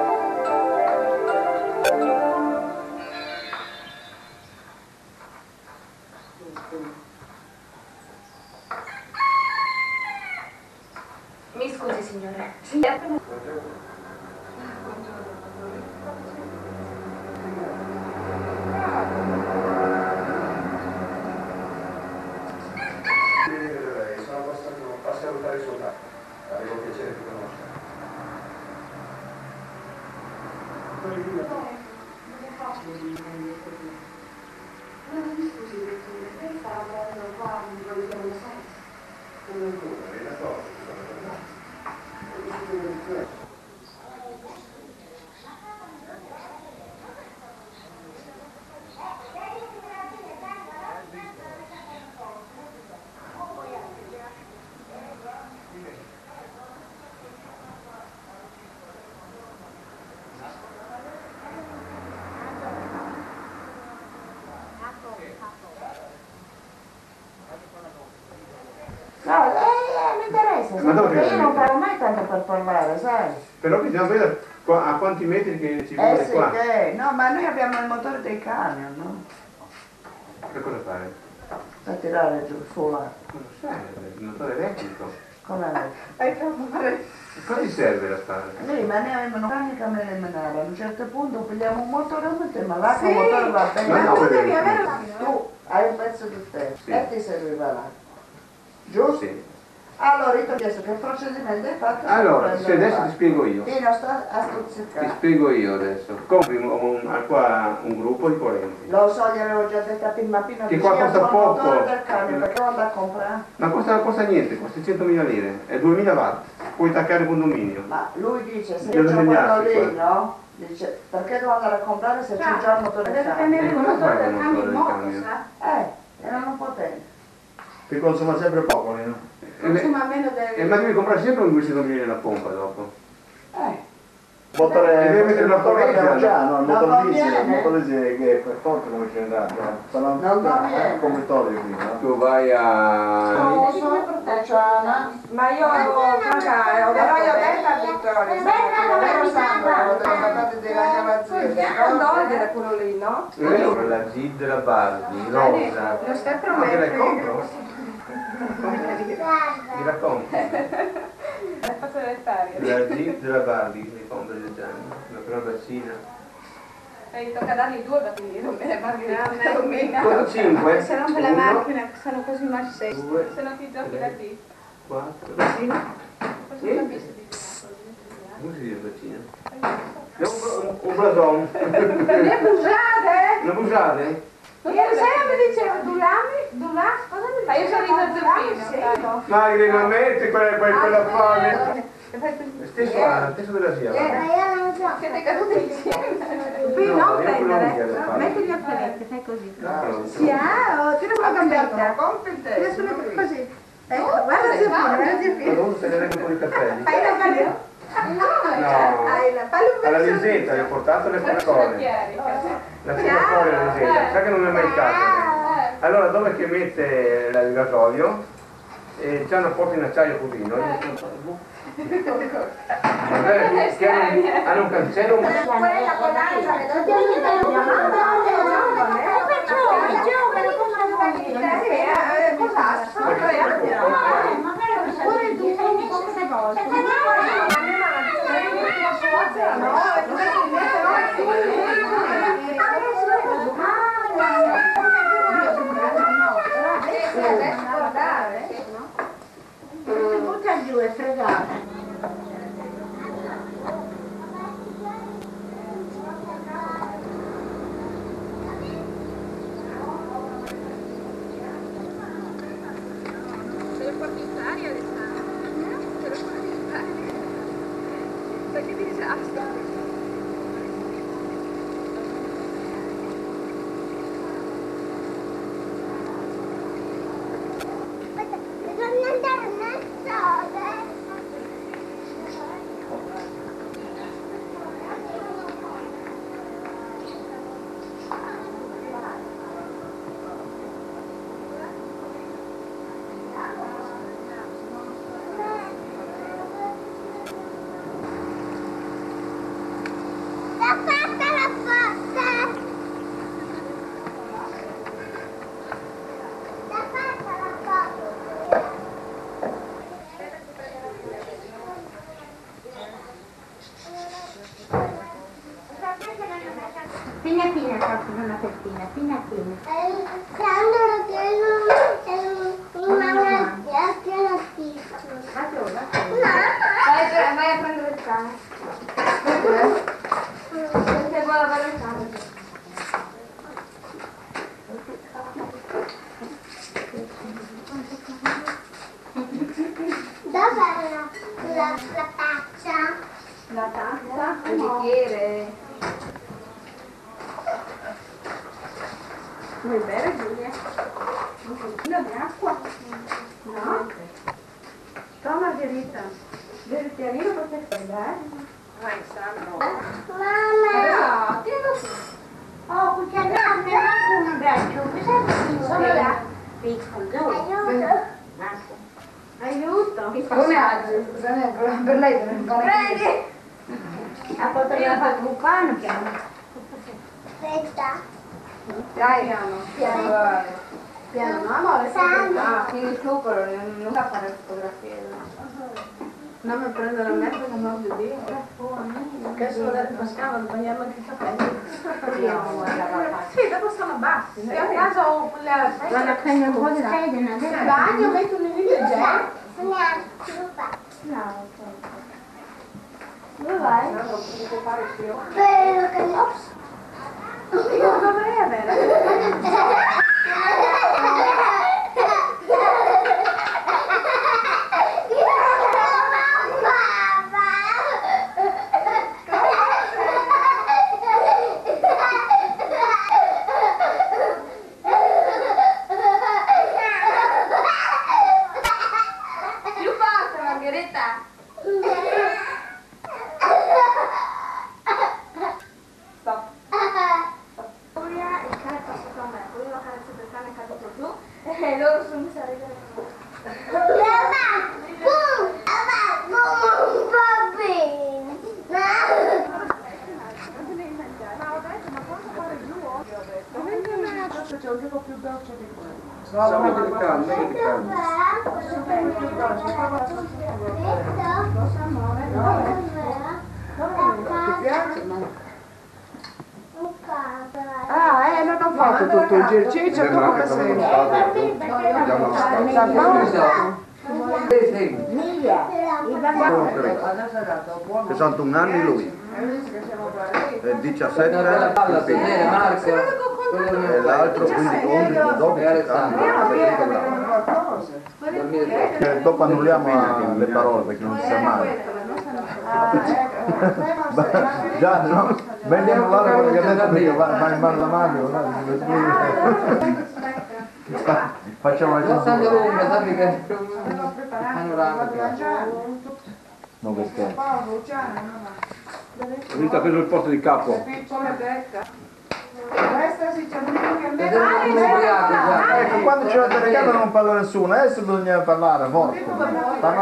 [SPEAKER 13] Mi scusi signore. Sì.
[SPEAKER 11] Sono passato a salutare il suo capo. Avevo piacere di conoscere.
[SPEAKER 2] No, mi scusi, dottore, lei sta lavorando qua in quello di Buenos Aires?
[SPEAKER 11] Non è nulla, è la cosa che sto parlando.
[SPEAKER 2] No, eh, eh, mi interessa,
[SPEAKER 12] Ma
[SPEAKER 2] sai,
[SPEAKER 12] dove
[SPEAKER 2] perché io
[SPEAKER 12] la
[SPEAKER 2] non
[SPEAKER 12] metti?
[SPEAKER 2] parlo mai tanto per parlare, sai?
[SPEAKER 12] Però bisogna vedere qua- a quanti metri che ci
[SPEAKER 2] Eh
[SPEAKER 12] vuole
[SPEAKER 2] sì,
[SPEAKER 12] qua.
[SPEAKER 2] che... No, ma noi abbiamo il motore dei camion, no?
[SPEAKER 12] Che cosa fare?
[SPEAKER 2] Per tirare giù, su là.
[SPEAKER 12] Non lo serve, il motore elettrico.
[SPEAKER 2] Com'è? Hai capito?
[SPEAKER 12] Cosa ti serve da fare?
[SPEAKER 2] Lì, ma ne avevano carica me le menare. A un certo punto pigliamo un motore e mettiamo là,
[SPEAKER 13] Sì.
[SPEAKER 2] con il motore va bene.
[SPEAKER 12] Ma no,
[SPEAKER 2] tu devi
[SPEAKER 12] perché-
[SPEAKER 2] avere la... Tu hai un pezzo di te
[SPEAKER 12] Sì.
[SPEAKER 2] e ti serviva là. Giusto?
[SPEAKER 12] Sì.
[SPEAKER 2] Allora io ti ho chiesto che procedimento hai fatto.
[SPEAKER 12] Allora,
[SPEAKER 2] se
[SPEAKER 12] se adesso ti spiego io.
[SPEAKER 2] Ti non sta a
[SPEAKER 12] Ti
[SPEAKER 2] stuzzicare.
[SPEAKER 12] spiego io adesso. Compri un, un- qua un gruppo di correnti.
[SPEAKER 2] Lo so, gli avevo già detto a Pimma Pino
[SPEAKER 12] Che
[SPEAKER 2] di
[SPEAKER 12] qua
[SPEAKER 2] sia
[SPEAKER 12] costa
[SPEAKER 2] col
[SPEAKER 12] poco.
[SPEAKER 2] motore del camion, perché non da comprare.
[SPEAKER 12] Ma costa, costa niente, costa centomila lire, è duemila watt, puoi attaccare il condominio.
[SPEAKER 2] Ma lui dice, se
[SPEAKER 12] Devo
[SPEAKER 2] io c'ho
[SPEAKER 12] segnarsi
[SPEAKER 2] quello lì,
[SPEAKER 12] qua.
[SPEAKER 2] no? Dice, perché devo andare a comprare se c'è già il motore del
[SPEAKER 13] Deve
[SPEAKER 2] camion?
[SPEAKER 13] tenere il
[SPEAKER 12] Come
[SPEAKER 13] motore
[SPEAKER 12] fai
[SPEAKER 13] del
[SPEAKER 12] con il
[SPEAKER 13] camion in
[SPEAKER 12] motore
[SPEAKER 13] moto,
[SPEAKER 12] del
[SPEAKER 13] sa?
[SPEAKER 2] Eh, erano potenti.
[SPEAKER 3] Che consuma sempre poco, lì, no?
[SPEAKER 13] Consuma meno
[SPEAKER 12] Eh,
[SPEAKER 13] del...
[SPEAKER 12] ma devi comprare sempre un duecento mila la pompa dopo.
[SPEAKER 2] Eh,
[SPEAKER 3] Il motore,
[SPEAKER 12] E deve mettere
[SPEAKER 3] il
[SPEAKER 12] una
[SPEAKER 3] motore
[SPEAKER 12] corrente,
[SPEAKER 3] l'abbiamo già, no? Il
[SPEAKER 2] non
[SPEAKER 3] motore diesel, il
[SPEAKER 2] conviene.
[SPEAKER 3] motore diesel che è forte come cilindro, sono
[SPEAKER 2] Non conviene.
[SPEAKER 3] un compritorio qui, no?
[SPEAKER 12] Tu vai a...
[SPEAKER 2] Luciana.
[SPEAKER 13] Ma io avevo magari, ho
[SPEAKER 2] Però io ho
[SPEAKER 13] detto...
[SPEAKER 2] detto a Vittoria, vero sangue, avevo trattato di ragionare
[SPEAKER 13] Andò era quello lì, no?
[SPEAKER 11] La Jeep della Barbie, rosa.
[SPEAKER 13] Lo stai
[SPEAKER 11] Ma te l'hai
[SPEAKER 13] promettendo?
[SPEAKER 11] compro?
[SPEAKER 12] Mi racconti?
[SPEAKER 13] Faccio le ferie.
[SPEAKER 12] La Jeep della Barbie che mi compra di anni, una cronaccina.
[SPEAKER 13] E gli tocca dargli due perché non me ne parli.
[SPEAKER 12] Con cinque?
[SPEAKER 13] Se rompe la macchina, che sono così macete.
[SPEAKER 12] Due,
[SPEAKER 13] Se non ti giochi da lì.
[SPEAKER 12] quattro,
[SPEAKER 13] Cosa
[SPEAKER 12] Sì.
[SPEAKER 13] capisci di
[SPEAKER 12] come si dice vaccina? È un, un, un blason.
[SPEAKER 13] Mi abusate?
[SPEAKER 12] Una busate?
[SPEAKER 13] Ieri sera mi diceva tu lami? Tu lami? Cosa mi dici? Ma io sono in zeppino.
[SPEAKER 12] Magri, non metti quella, quella, quella fame.
[SPEAKER 13] E fai così.
[SPEAKER 12] Stesso la stesso della sia. va.
[SPEAKER 13] Siete caduti insieme.
[SPEAKER 12] Qui
[SPEAKER 13] non
[SPEAKER 12] no, io
[SPEAKER 13] prendere.
[SPEAKER 12] quello non
[SPEAKER 13] Metti gli occhialetti, fai così.
[SPEAKER 12] No,
[SPEAKER 13] Sì, ah, tira sulla gambetta. Tira sulla così. Ecco, guarda zio Pino, guarda zio
[SPEAKER 12] Ma
[SPEAKER 13] Pino.
[SPEAKER 12] dovuto tenere anche un po' di capelli.
[SPEAKER 13] Fai la paletta. No, hai la paletta.
[SPEAKER 12] Alla visita gli ho portato le Coca-Cola. La Coca-Cola alla visita, sa che non mi è mai stato. Allora dove che mette il gasolio e c'è una porta in acciaio così, no? Vabbè, che hanno, hanno un cancello.
[SPEAKER 2] Quella con l'altra che non ti aiuta, mia mamma, butta giù e fregare.
[SPEAKER 6] Se lo porti in aria, Alessandro. Se lo porti in aria. Perché ti
[SPEAKER 13] Fina fina, proprio una pettina, fina fina.
[SPEAKER 14] Sandro che non una alternativa.
[SPEAKER 5] Vai, vai a prendere il cane. Perché vuole avere il cane.
[SPEAKER 14] Dov'è la, la, la tazza?
[SPEAKER 5] La tazza? Il bicchiere. Vuoi bere, Giulia? Un pochino di acqua? No? Toma, Margherita. Vedi il pianino perché stai, eh? Vai, Sandro.
[SPEAKER 14] Mamma!
[SPEAKER 5] No, tienilo su.
[SPEAKER 14] Oh, cucinate anche un braccio.
[SPEAKER 5] Sono là.
[SPEAKER 14] Piccolo. Aiuto.
[SPEAKER 5] Aiuto.
[SPEAKER 13] Come oggi? Per lei deve fare.
[SPEAKER 5] Prendi.
[SPEAKER 13] Ha fatto la fatto un pane piano.
[SPEAKER 14] Aspetta.
[SPEAKER 5] Dai, piano. Piano. Piano, no, amore,
[SPEAKER 14] Sandro.
[SPEAKER 5] ah, tieni il succo, non fa fare fotografie. Non mi prendo la merda con l'amor di Dio. Che sono delle pascava, non bagniamo anche i capelli. Sì, dopo sono bassi. Se a casa ho quelle...
[SPEAKER 13] Vanno a prendere un po' di fede, non
[SPEAKER 5] Il bagno, mettono lì il gel.
[SPEAKER 14] No.
[SPEAKER 5] Dove vai?
[SPEAKER 14] Bello che ne ho.
[SPEAKER 5] Io dovrei avere. Più forte, Margherita. Stop. Giulia, il cane passa con me, poi io la carezza del cane è caduto giù e loro sono messi a ridere.
[SPEAKER 2] C'è un gioco più dolce di quello.
[SPEAKER 12] No, metti il caldo, metti il caldo.
[SPEAKER 2] Ti piace?
[SPEAKER 14] Ah,
[SPEAKER 2] eh, non ho fatto tutto il giro. Ciccio, tu come sei?
[SPEAKER 3] Che sono un anno lui. E diciassette e l'altro quindi undici, dodici anni. Eh, dopo annulliamo le parole perché non si sa mai. Già, no? Meglio annullare quello che ha detto perché va, va in mano la mano. Facciamo le
[SPEAKER 8] Non stanno
[SPEAKER 3] cose.
[SPEAKER 8] lungo, sappi che panoramica.
[SPEAKER 3] No, che scherzo.
[SPEAKER 12] Lui ti ha preso il posto di capo.
[SPEAKER 2] Piccola detta. Questa si c'è un che me
[SPEAKER 3] Ecco, quando c'è la telecamera non parla nessuno, adesso bisogna parlare forte. Parla...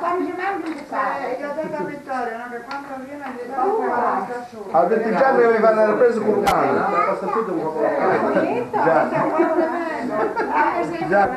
[SPEAKER 3] Ha detto già che devi fare la ripresa con un cane. Passa tutto un po' già. Già.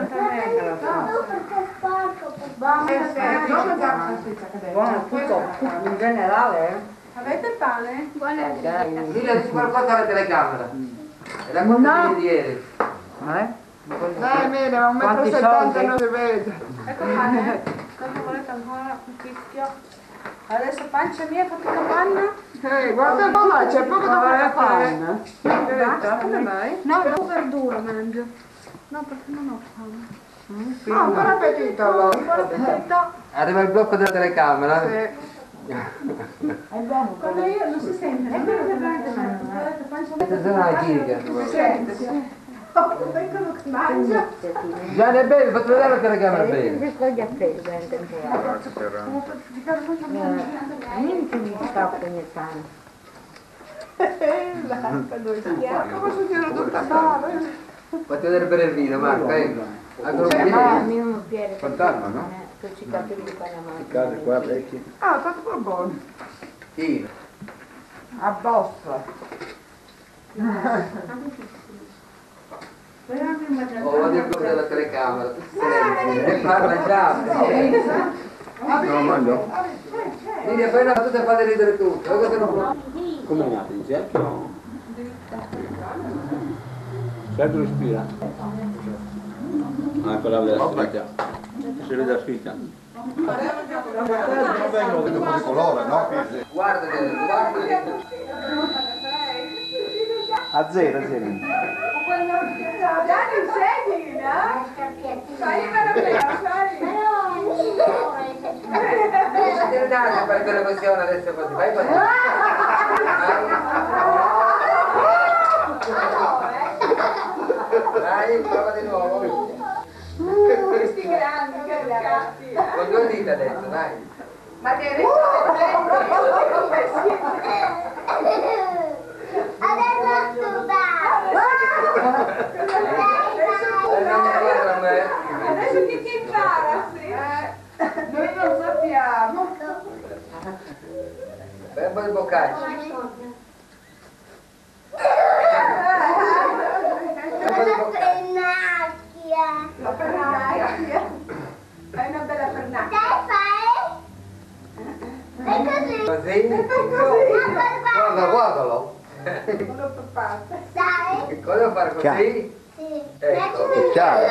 [SPEAKER 6] Buono tutto, in generale.
[SPEAKER 2] Avete il pane?
[SPEAKER 8] Dile di qualcosa alla telecamera. È la cosa di ieri.
[SPEAKER 2] Dai, meno, ma un metro e settanta non si vede.
[SPEAKER 5] Ecco pane, cosa volete ancora? Un fischio? Adesso pancia mia, fatto la panna?
[SPEAKER 2] Eh, guarda un po' là, c'è poco da fare panna.
[SPEAKER 5] Basta, come vai?
[SPEAKER 13] No, dopo verdura mangio. No, perché non ho fame.
[SPEAKER 2] Ah, un buon appetito allora.
[SPEAKER 5] Buon appetito.
[SPEAKER 8] Arriva il blocco della telecamera.
[SPEAKER 2] Sì.
[SPEAKER 13] È buono.
[SPEAKER 5] Quando io non si sente, è vero che prende volete pancia mia?
[SPEAKER 8] Questa sarà la chirica.
[SPEAKER 5] Si sente, sì. Oh, vengono che mangia.
[SPEAKER 8] Già ne bevi, fatti vedere la telecamera bene.
[SPEAKER 13] Che foglia appeso è in temporale. Niente mi scappa ogni tanto.
[SPEAKER 2] Come si tira tutta male?
[SPEAKER 8] Fatti vedere bene il vino, Marco, ecco. Ancora un
[SPEAKER 13] Ah,
[SPEAKER 8] po'
[SPEAKER 13] mio un piede.
[SPEAKER 3] Fantasma, no?
[SPEAKER 13] Che ci capelli di Panama.
[SPEAKER 3] I cade qua vecchi.
[SPEAKER 2] Ah, tanto per buono.
[SPEAKER 8] Chi?
[SPEAKER 2] A bossa.
[SPEAKER 8] Oh, vado il blocco della telecamera. Tutti silenzio. E parla già.
[SPEAKER 3] No, mangio.
[SPEAKER 8] Quindi poi una battuta e fate ridere tutto. Cosa non può?
[SPEAKER 12] Come è nato il cerchio?
[SPEAKER 15] Sempre respira. Ah, quella della scritta. Si vede la scritta.
[SPEAKER 3] Non vengono di colore, no?
[SPEAKER 8] Guarda, guarda.
[SPEAKER 15] A zero, a zero.
[SPEAKER 13] Dani, segui, no? Fai per me, fai.
[SPEAKER 8] Devi andare a fare quella questione adesso così, vai così. Dai, prova di nuovo.
[SPEAKER 13] Questi grandi, che ragazzi.
[SPEAKER 8] Con due dita adesso, dai.
[SPEAKER 13] Ma che adesso come adesso chi ti impara, sì? Noi non sappiamo.
[SPEAKER 8] Fai un po' di boccaccio.
[SPEAKER 14] La pernacchia.
[SPEAKER 13] È una bella pernacchia.
[SPEAKER 14] È così.
[SPEAKER 8] Così?
[SPEAKER 3] Guarda, guardalo.
[SPEAKER 13] Uno per parte.
[SPEAKER 14] Dai.
[SPEAKER 8] Che cosa devo fare così?
[SPEAKER 14] Sì.
[SPEAKER 8] Ecco.
[SPEAKER 3] È chiaro.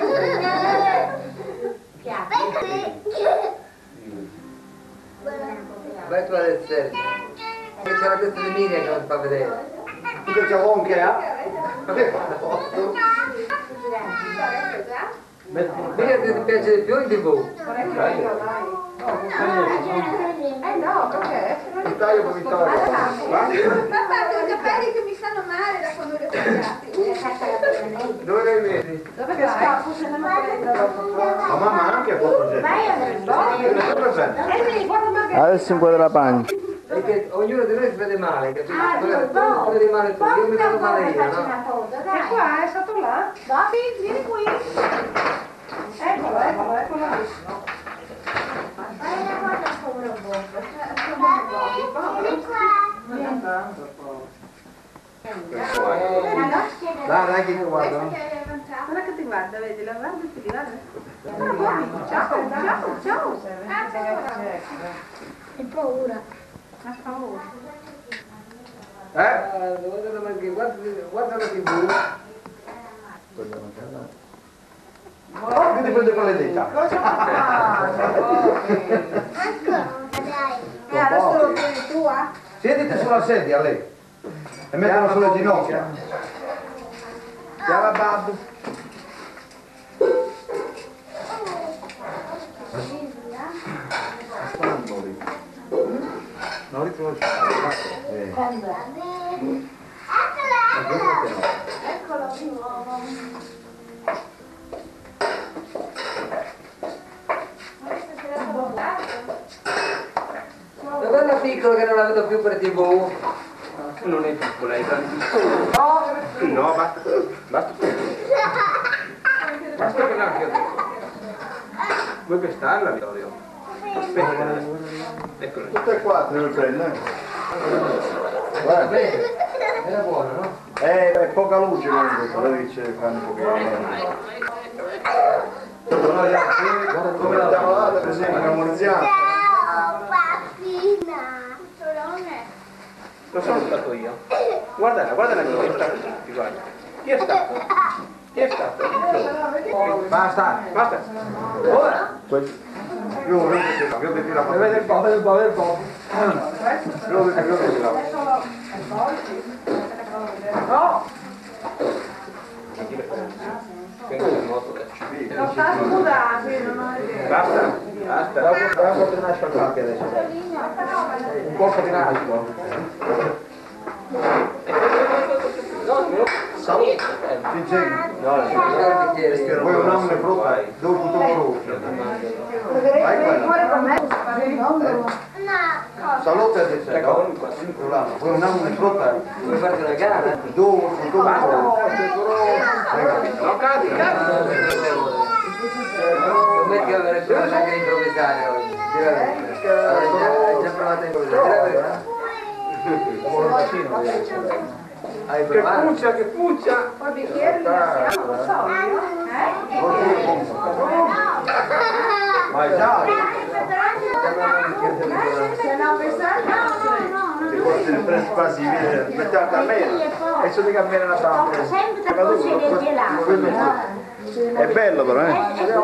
[SPEAKER 8] Vai tu adesso. C'è la testa di Miriam che non fa vedere.
[SPEAKER 3] Tu che c'è un che ha?
[SPEAKER 8] Miriam ti piace di più in tv?
[SPEAKER 13] Eh no, perché?
[SPEAKER 3] Vittorio con Vittorio.
[SPEAKER 13] Ma fate i capelli che mi stanno male da quando li ho tagliati.
[SPEAKER 8] Dove li vedi?
[SPEAKER 13] Dove che scappo se non mi prendo?
[SPEAKER 3] La mamma anche ha fatto presente.
[SPEAKER 15] Adesso inquadra la pancia.
[SPEAKER 8] È che ognuno di noi si vede male, capito? Tu vedi male tu, io mi vedo male io, no?
[SPEAKER 13] È qua, è stato là. Sì, vieni qui. Eccolo, eccolo, eccolo lì.
[SPEAKER 3] Dai, dai che ti guarda.
[SPEAKER 13] Guarda che ti guarda, vedi, la guarda e ti guarda. Ciao, ciao, ciao.
[SPEAKER 14] Hai paura.
[SPEAKER 13] Ha paura.
[SPEAKER 3] Eh?
[SPEAKER 8] Guarda, guarda la tv.
[SPEAKER 3] Oh, che ti prende con le dita?
[SPEAKER 13] E adesso lo prendi tu, eh?
[SPEAKER 3] Siediti sulla sedia lei e mettila sulle ginocchia. Chiama Babbo. Non riconosciamo.
[SPEAKER 14] Eccolo di nuovo.
[SPEAKER 8] Ma guarda piccolo che non la vedo più per tv.
[SPEAKER 15] Non è piccola, è grandissima.
[SPEAKER 3] No, no, basta.
[SPEAKER 15] Basta. Basta che l'anche. Vuoi pestarla, Vittorio? Aspetta. Eccola.
[SPEAKER 3] Tutte e quattro le prende. Guarda.
[SPEAKER 8] Era buono, no?
[SPEAKER 3] Eh, è poca luce comunque, lo dice fanno un pochino. Guarda come la tavolata così, una moriziana.
[SPEAKER 14] Ciao, pappina.
[SPEAKER 15] Lo sono stato io. Guardala, guardala che è stato tutti, guarda. Chi è stato? Chi è stato?
[SPEAKER 3] Basta,
[SPEAKER 15] Basta. Ora.
[SPEAKER 3] Io vedo che io vedo la
[SPEAKER 15] Vede il po', vede il po', vede il po'.
[SPEAKER 3] Io vedo io vedo la.
[SPEAKER 15] No!
[SPEAKER 13] Non sta scusando, non ho idea.
[SPEAKER 15] Basta, basta.
[SPEAKER 3] Dai un po' di nascio al anche adesso. Un po' di nascio. Salute. Sincero.
[SPEAKER 8] No, no,
[SPEAKER 3] Poi un anno e frutta, dove tutto rosso. Vai quella. Salute adesso, no? Poi un anno e frutta.
[SPEAKER 8] vuoi farti una gara?
[SPEAKER 3] Dove tutto rosso.
[SPEAKER 15] Non cadi,
[SPEAKER 8] Non metti a avere provato anche a improvvisare oggi. Hai già provato a improvvisare? Hai
[SPEAKER 15] che
[SPEAKER 8] provato?
[SPEAKER 15] puccia, che puccia!
[SPEAKER 13] Poi bicchiere li lasciamo, lo so, eh?
[SPEAKER 3] Vai già.
[SPEAKER 13] Se no, pensare, no, no, no, no.
[SPEAKER 3] per tre spazi, metà da meno e se ti cambiare la parte.
[SPEAKER 14] Sempre da consigliere gelato.
[SPEAKER 3] È bello però, eh?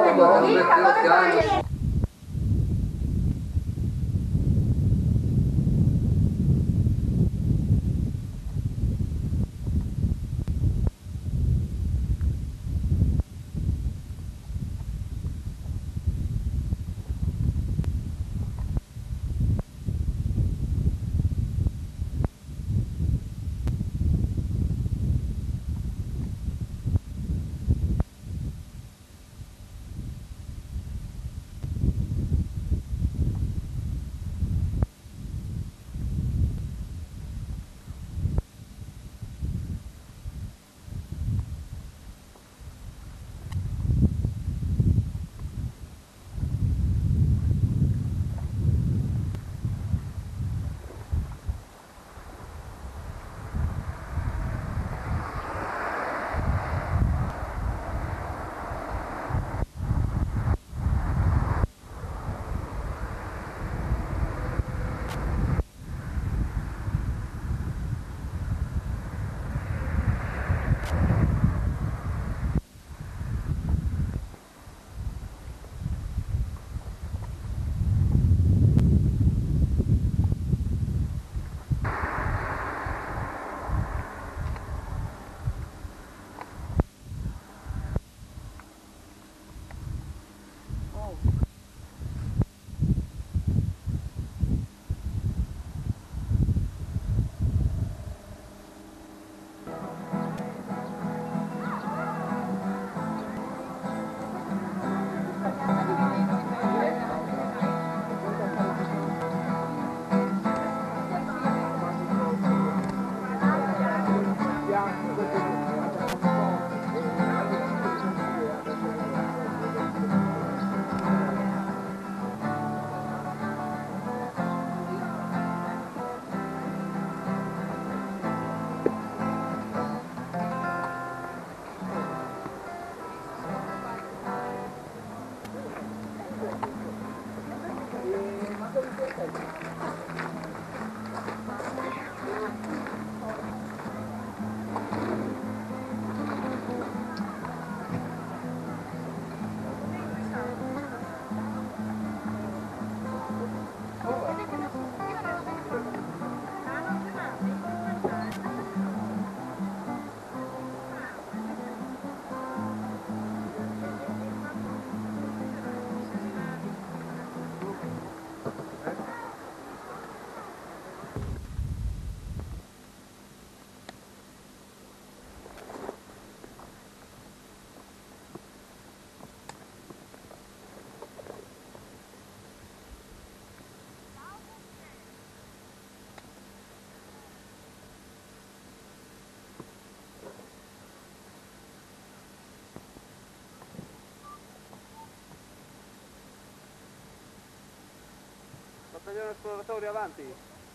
[SPEAKER 15] Battaglione esploratorio avanti.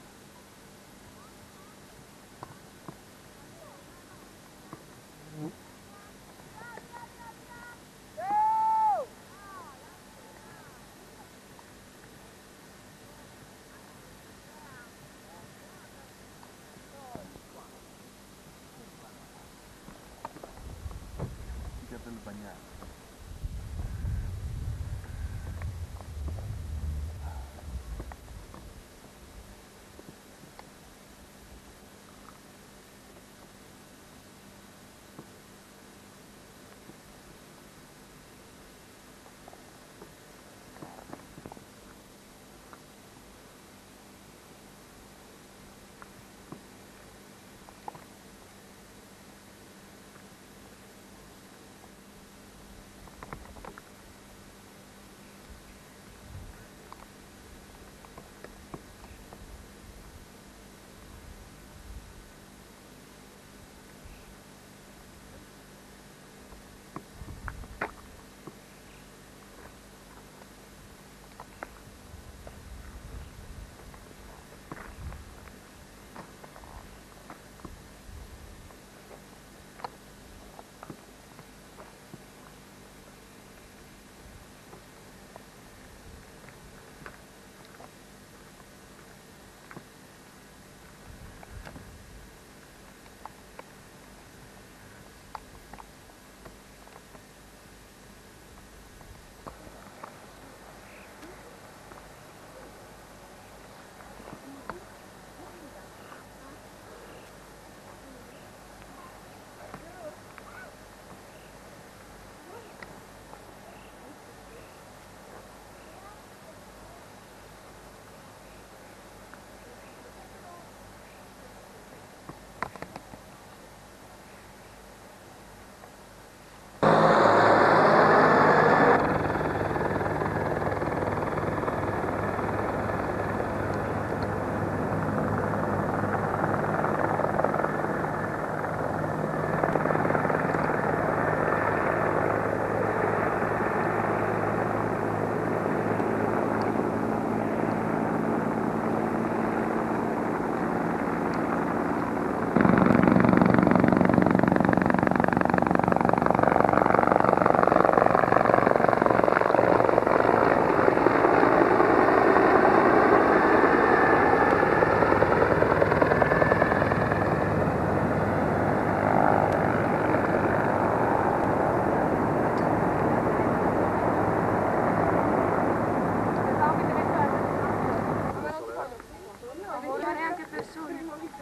[SPEAKER 3] Capello bagnato.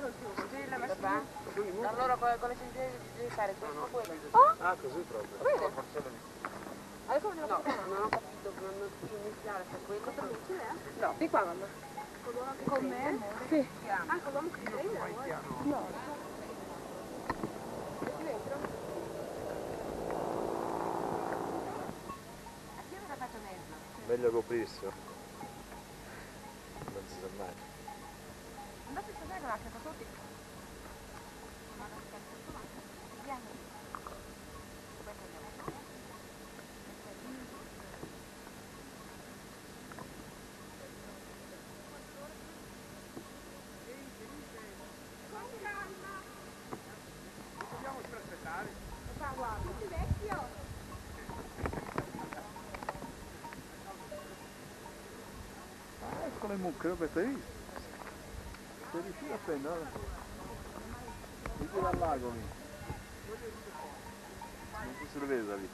[SPEAKER 2] Sì, la mattina. Allora come si deve fare questo o quello?
[SPEAKER 3] Ah, così proprio.
[SPEAKER 2] Vede? Adesso non ho non ho capito, non non si iniziare per quello. No, di qua mamma. Con me? Sì. Ah, con l'uomo che sei? No. Dentro? A chi avrà fatto mezzo?
[SPEAKER 3] Meglio coprirselo. Non si sa mai.
[SPEAKER 2] Andate a sapere la casa tutti. Ma non aspetta, andiamo.
[SPEAKER 3] Ah, ecco le mucche, dove sei visto? Sei riuscito a prendere? Vedi dal lago lì. Non so se lo vedi da lì.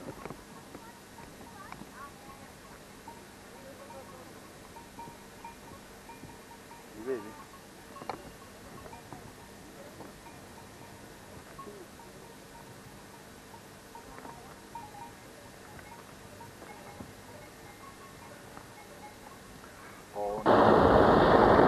[SPEAKER 3] Li vedi? Oh no.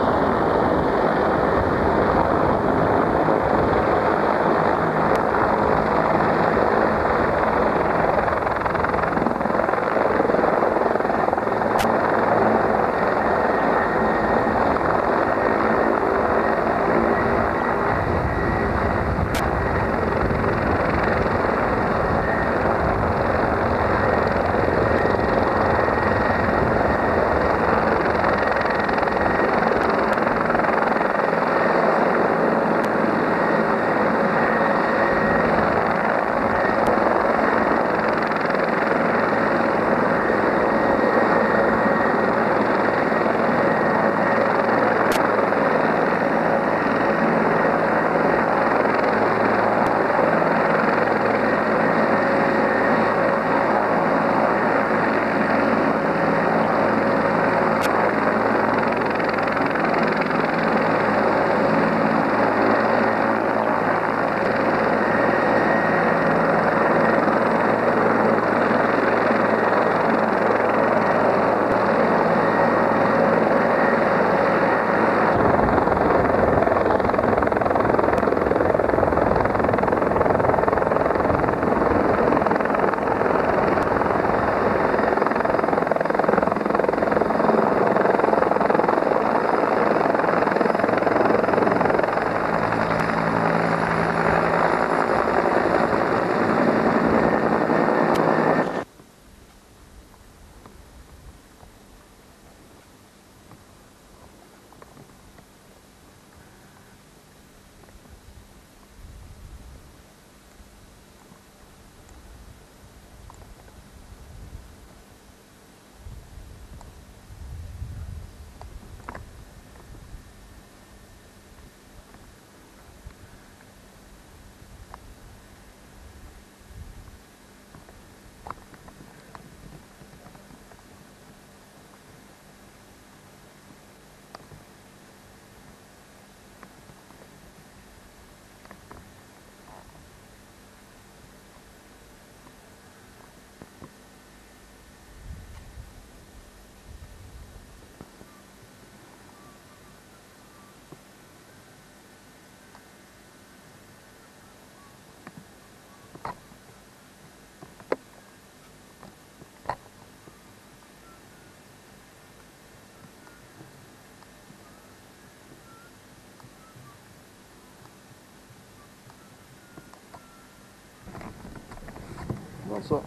[SPEAKER 3] Non so.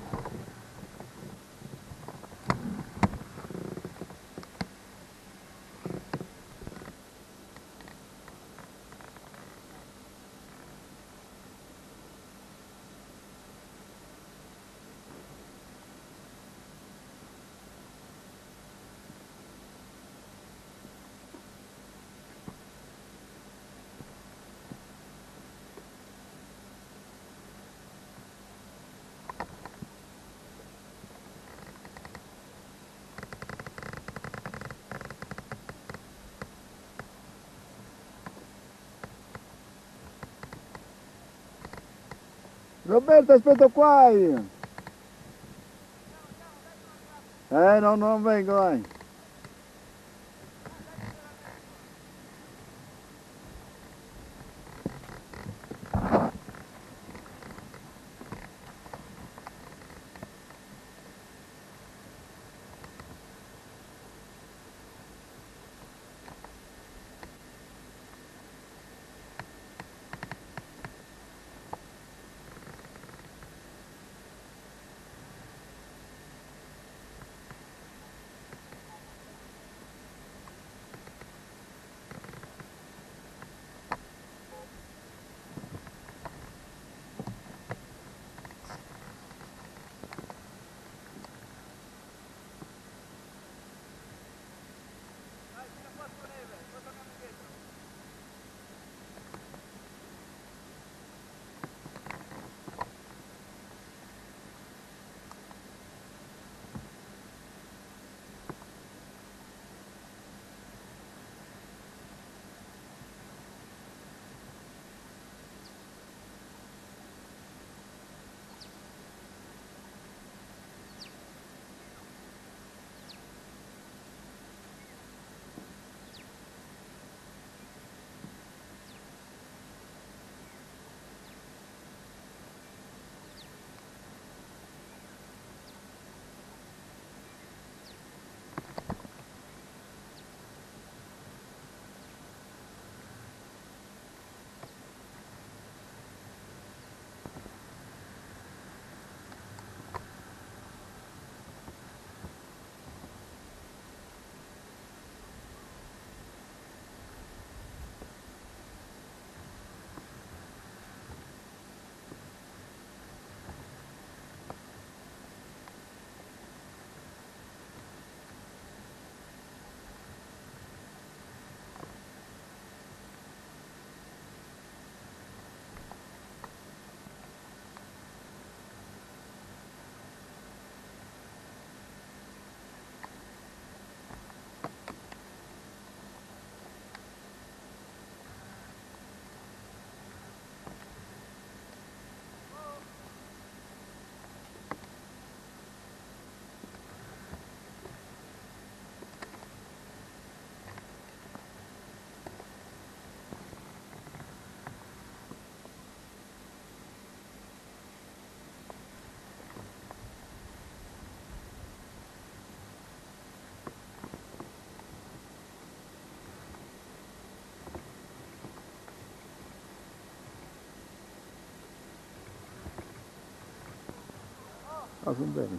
[SPEAKER 16] Roberto, aspetto qua io. Eh, no, non vengo, dai. Ah, sono belli.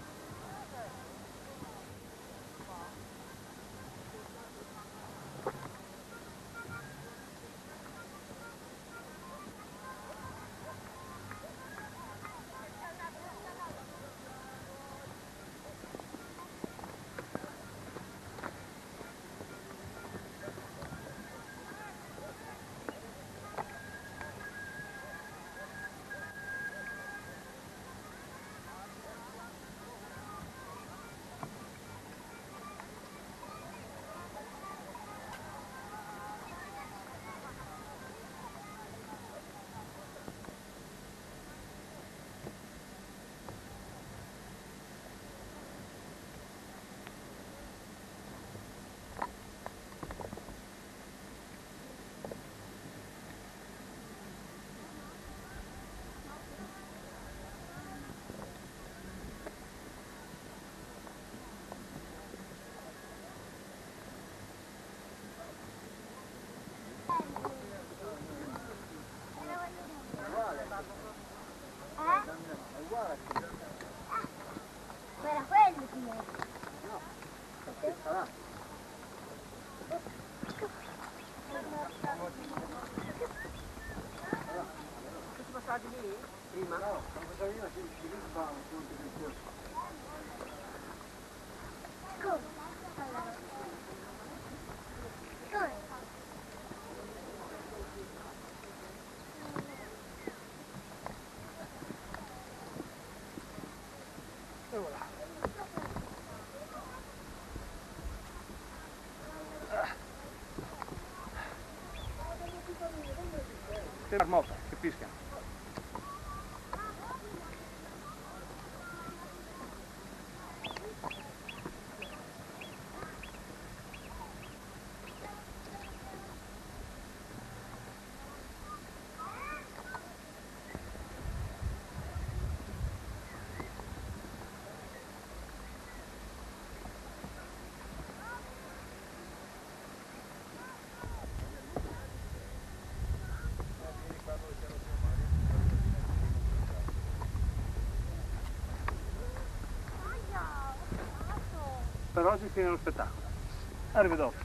[SPEAKER 14] Era quello che è. No, questa là.
[SPEAKER 7] Questi passaggi lì? Prima? No, quando facevo io si sviluppava un punto di corso.
[SPEAKER 14] Come? Come?
[SPEAKER 7] E voilà. Che marmotta, che pisca.
[SPEAKER 15] Per oggi fine lo spettacolo. Arrivederci.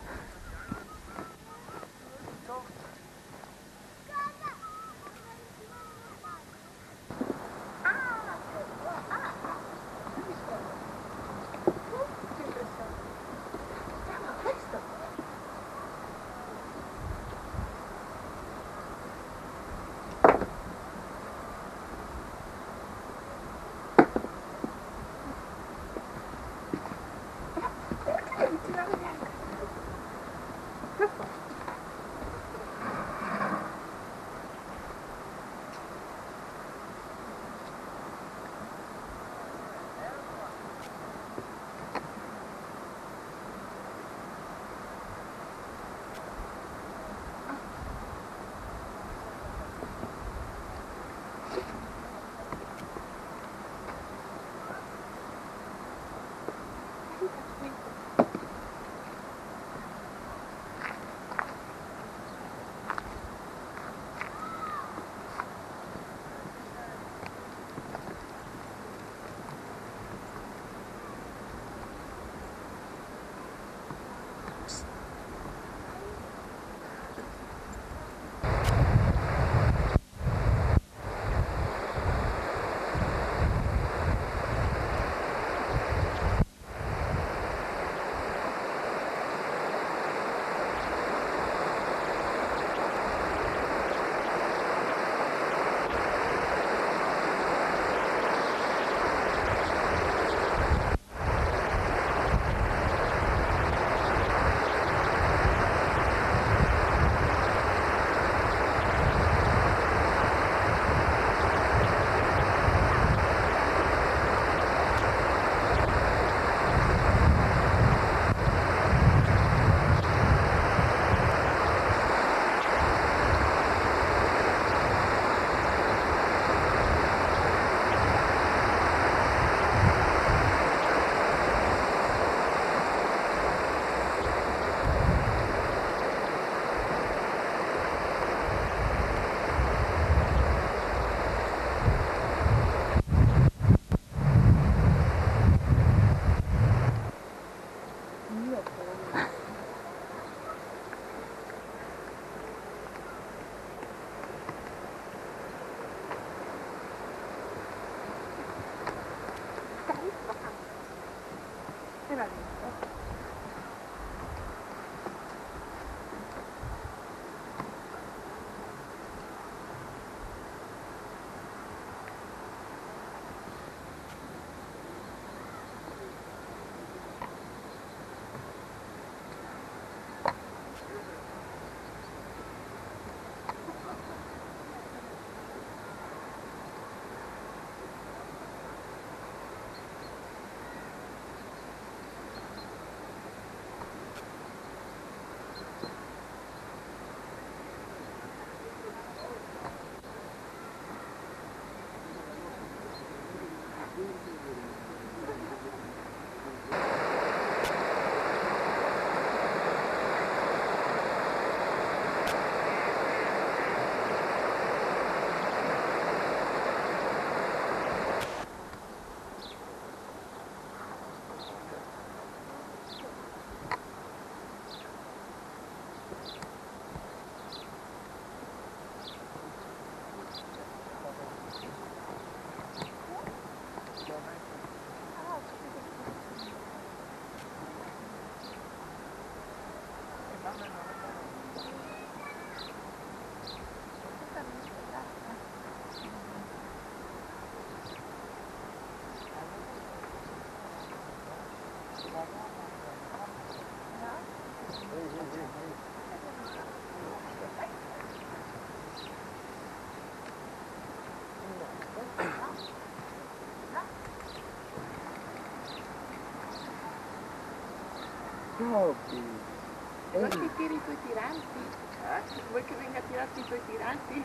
[SPEAKER 2] Topi. Vuoi che tiri i tuoi tiranti? Eh? Vuoi che venga a tirarti i tuoi tiranti?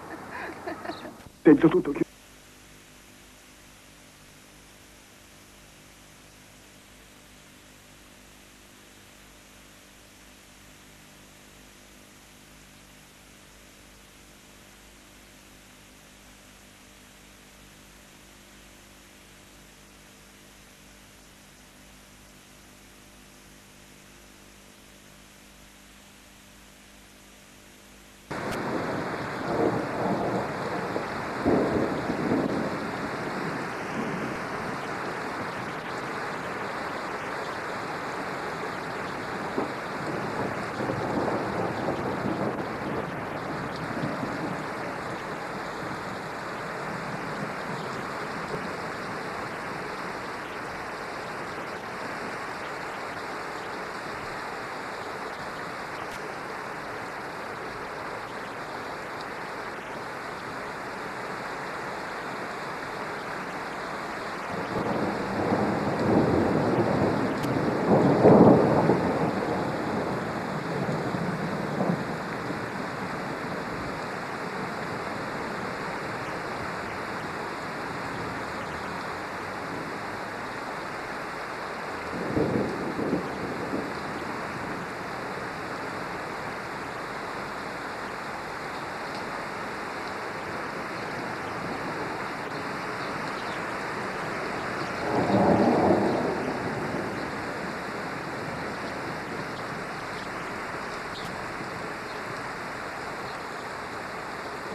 [SPEAKER 3] Dentro tutto chiuso.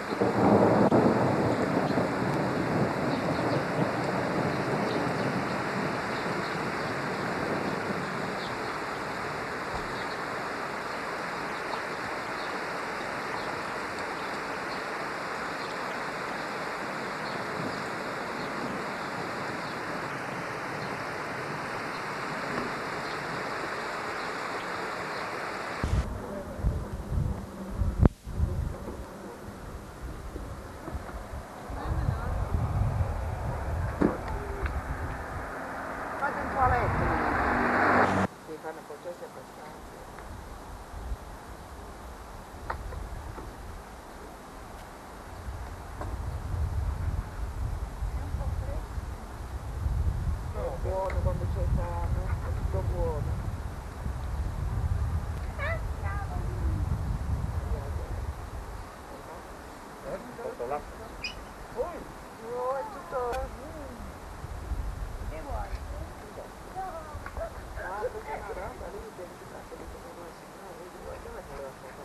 [SPEAKER 2] Buono quando c'è fame, è tutto buono. Poi, no, è tutto... Che vuoi? Ah, questa è una roba lì dentro la signora, vedi, vuoi dove te la foto?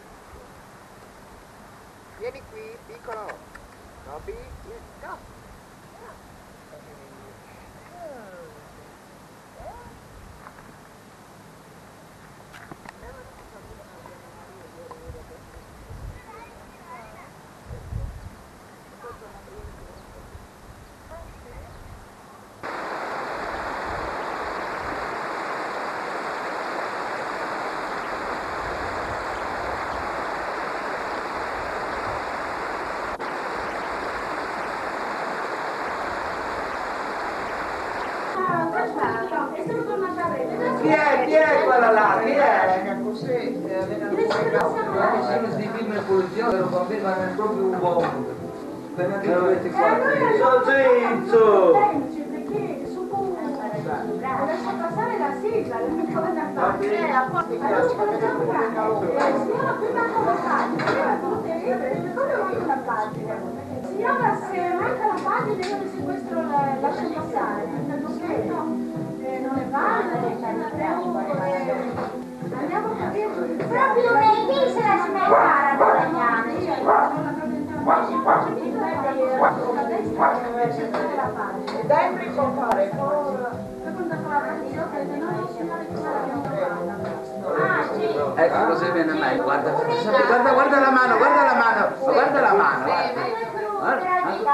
[SPEAKER 2] Vieni qui, piccolo. Robby, vieni, no.
[SPEAKER 8] Chi è? Chi è quella là? Chi è?
[SPEAKER 2] Così, eh,
[SPEAKER 8] sono sti film in polizia, lo bambino ma è proprio un uomo. Per che lo avete qua?
[SPEAKER 2] Sono zitto!
[SPEAKER 13] Adesso passare la sigla, le cose da fare.
[SPEAKER 2] Sì,
[SPEAKER 13] La signora prima come fate? Signora, se manca la pagina io le sequestro, lascio passare. Eh, non è valido, andiamo a capire.
[SPEAKER 14] Proprio lunedì se la smettara
[SPEAKER 2] E dentro può fare.
[SPEAKER 8] Ecco così viene a me, guarda, guarda, guarda la mano, guarda la mano, guarda la mano, guarda.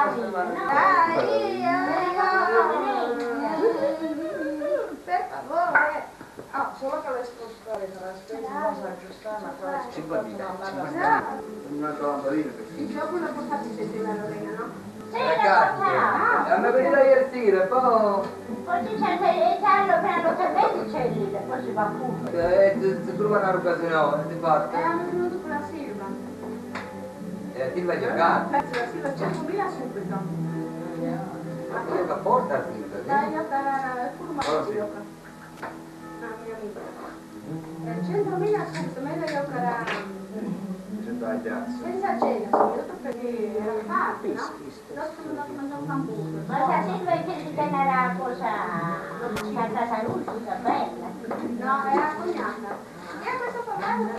[SPEAKER 2] Per favore. Ah, solo che le spostare tra la spesa cosa aggiustare, ma qua ci
[SPEAKER 3] Una lampadina.
[SPEAKER 13] Il gioco l'ho portato in settimana, Lorena, no?
[SPEAKER 8] Ragazzi, hanno venuto ieri sera, poi...
[SPEAKER 14] Oggi c'è il Carlo prendo per me c'è lì, poi si va a punto.
[SPEAKER 8] Eh, si trova un'occasione, di fatto.
[SPEAKER 13] E hanno venuto con la Silva.
[SPEAKER 8] E ti vai a giocare.
[SPEAKER 13] Penso la Silva centomila subito.
[SPEAKER 8] Ma che gioca porta a Silva?
[SPEAKER 13] Dai, io per Furma si gioca. Ah, mia amica. centomila subito, meglio giocare... Senza cena, soprattutto perché era tardi, no? Dopo sono andato a mangiare un hamburger.
[SPEAKER 14] Ma sa Silvia che ti tenerà cosa a casa luce, bella.
[SPEAKER 13] No, era cognata. E a questo parlando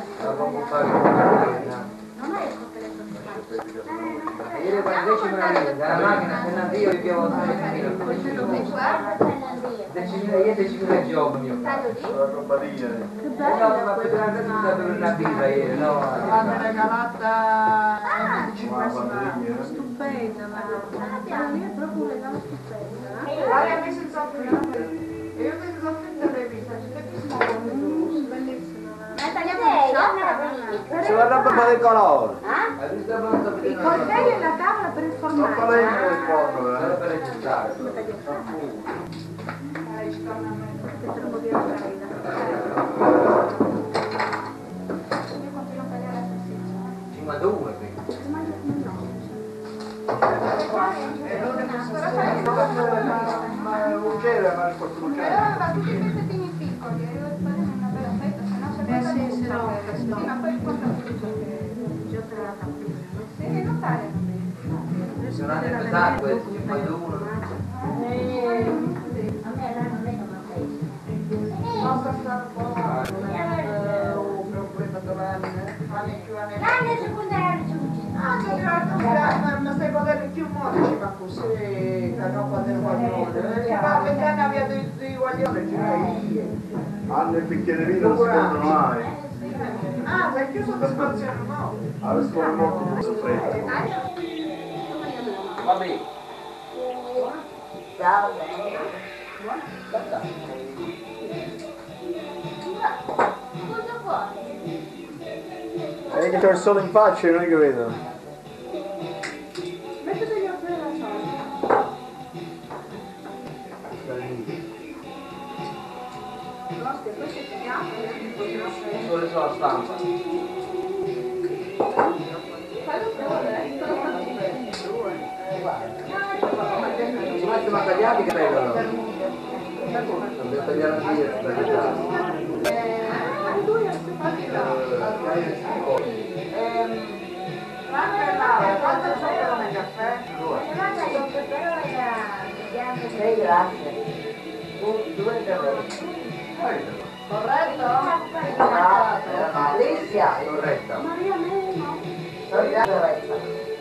[SPEAKER 13] non è il telefono.
[SPEAKER 8] Ieri quando dieci me la vita, la macchina, se non io, io ho decimila, io decimila giovani.
[SPEAKER 3] La compagnia.
[SPEAKER 13] Che
[SPEAKER 8] No, ma per una birra ieri, no?
[SPEAKER 2] l'hanno regalata
[SPEAKER 13] Ah, stupenda, ma quella lì è proprio un regalo stupendo.
[SPEAKER 2] L'hai messo il zaffiro. E io vedo il zaffiro delle vita, c'è che si
[SPEAKER 13] Bellissima.
[SPEAKER 3] Se la roba fa del colore.
[SPEAKER 13] I coltelli e la tavola per il formaggio.
[SPEAKER 3] Non fa del fuoco, eh.
[SPEAKER 8] Per recitare. cinquantadue quindi.
[SPEAKER 3] Uccello, ma questo uccello.
[SPEAKER 13] Allora, tutti i pezzettini piccoli, arrivo a fare una bella fetta, se no se
[SPEAKER 5] Eh sì, se no,
[SPEAKER 13] sì, ma poi porta tutto che io te la capisco. Sì, non fare.
[SPEAKER 8] Sono anni pesati questi, cinquantuno.
[SPEAKER 14] L'anno secondario
[SPEAKER 2] ma stai godendo più modici, ma così che non potete guardare. Che va a vent'anni aveva dei guaglioni,
[SPEAKER 3] Hanno il bicchiere di vino, non si prendono mai.
[SPEAKER 2] ah, sei chiuso da spazio no?
[SPEAKER 3] Alla scuola molto più soffretta.
[SPEAKER 15] Va bene.
[SPEAKER 2] Ciao.
[SPEAKER 3] Vedi che c'ho il sole in faccia e non è che vedo.
[SPEAKER 2] Mettete gli occhi nella sala.
[SPEAKER 15] Sole sulla stampa. Ci mettono a tagliati che vengono. Devo tagliare la via per
[SPEAKER 2] Sì, grazie. Due corretto? Alicia.
[SPEAKER 15] corretta.
[SPEAKER 2] Maria Meno. Corretta.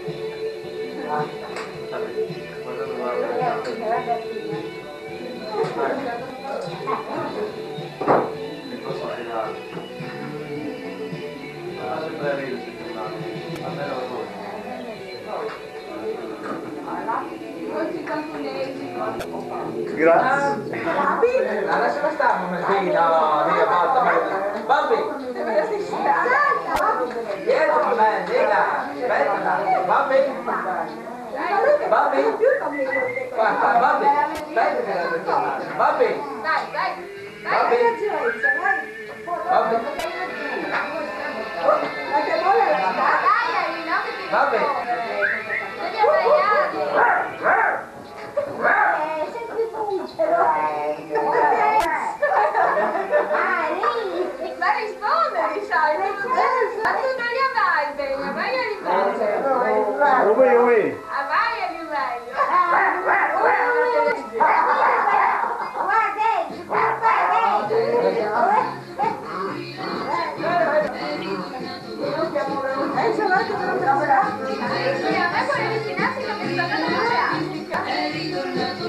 [SPEAKER 3] Grazie.
[SPEAKER 15] Lasciala stare un momentino, mica fatta. Bambi! Dietro a me, dica! Aspetta, Bambi! Bambi! Qua, qua, Bambi! Aspetta che devo tornare. Bambi!
[SPEAKER 6] Dai, dai,
[SPEAKER 15] Bambi! Bambi! Bambi!
[SPEAKER 6] Ma rispondere, sai, ma tu non li vai bene, vai a ripetere.
[SPEAKER 3] Ui, ui.
[SPEAKER 6] Ah, vai a ripetere. Sì, a me vuole avvicinarsi come sta andando la plastica. È ritornato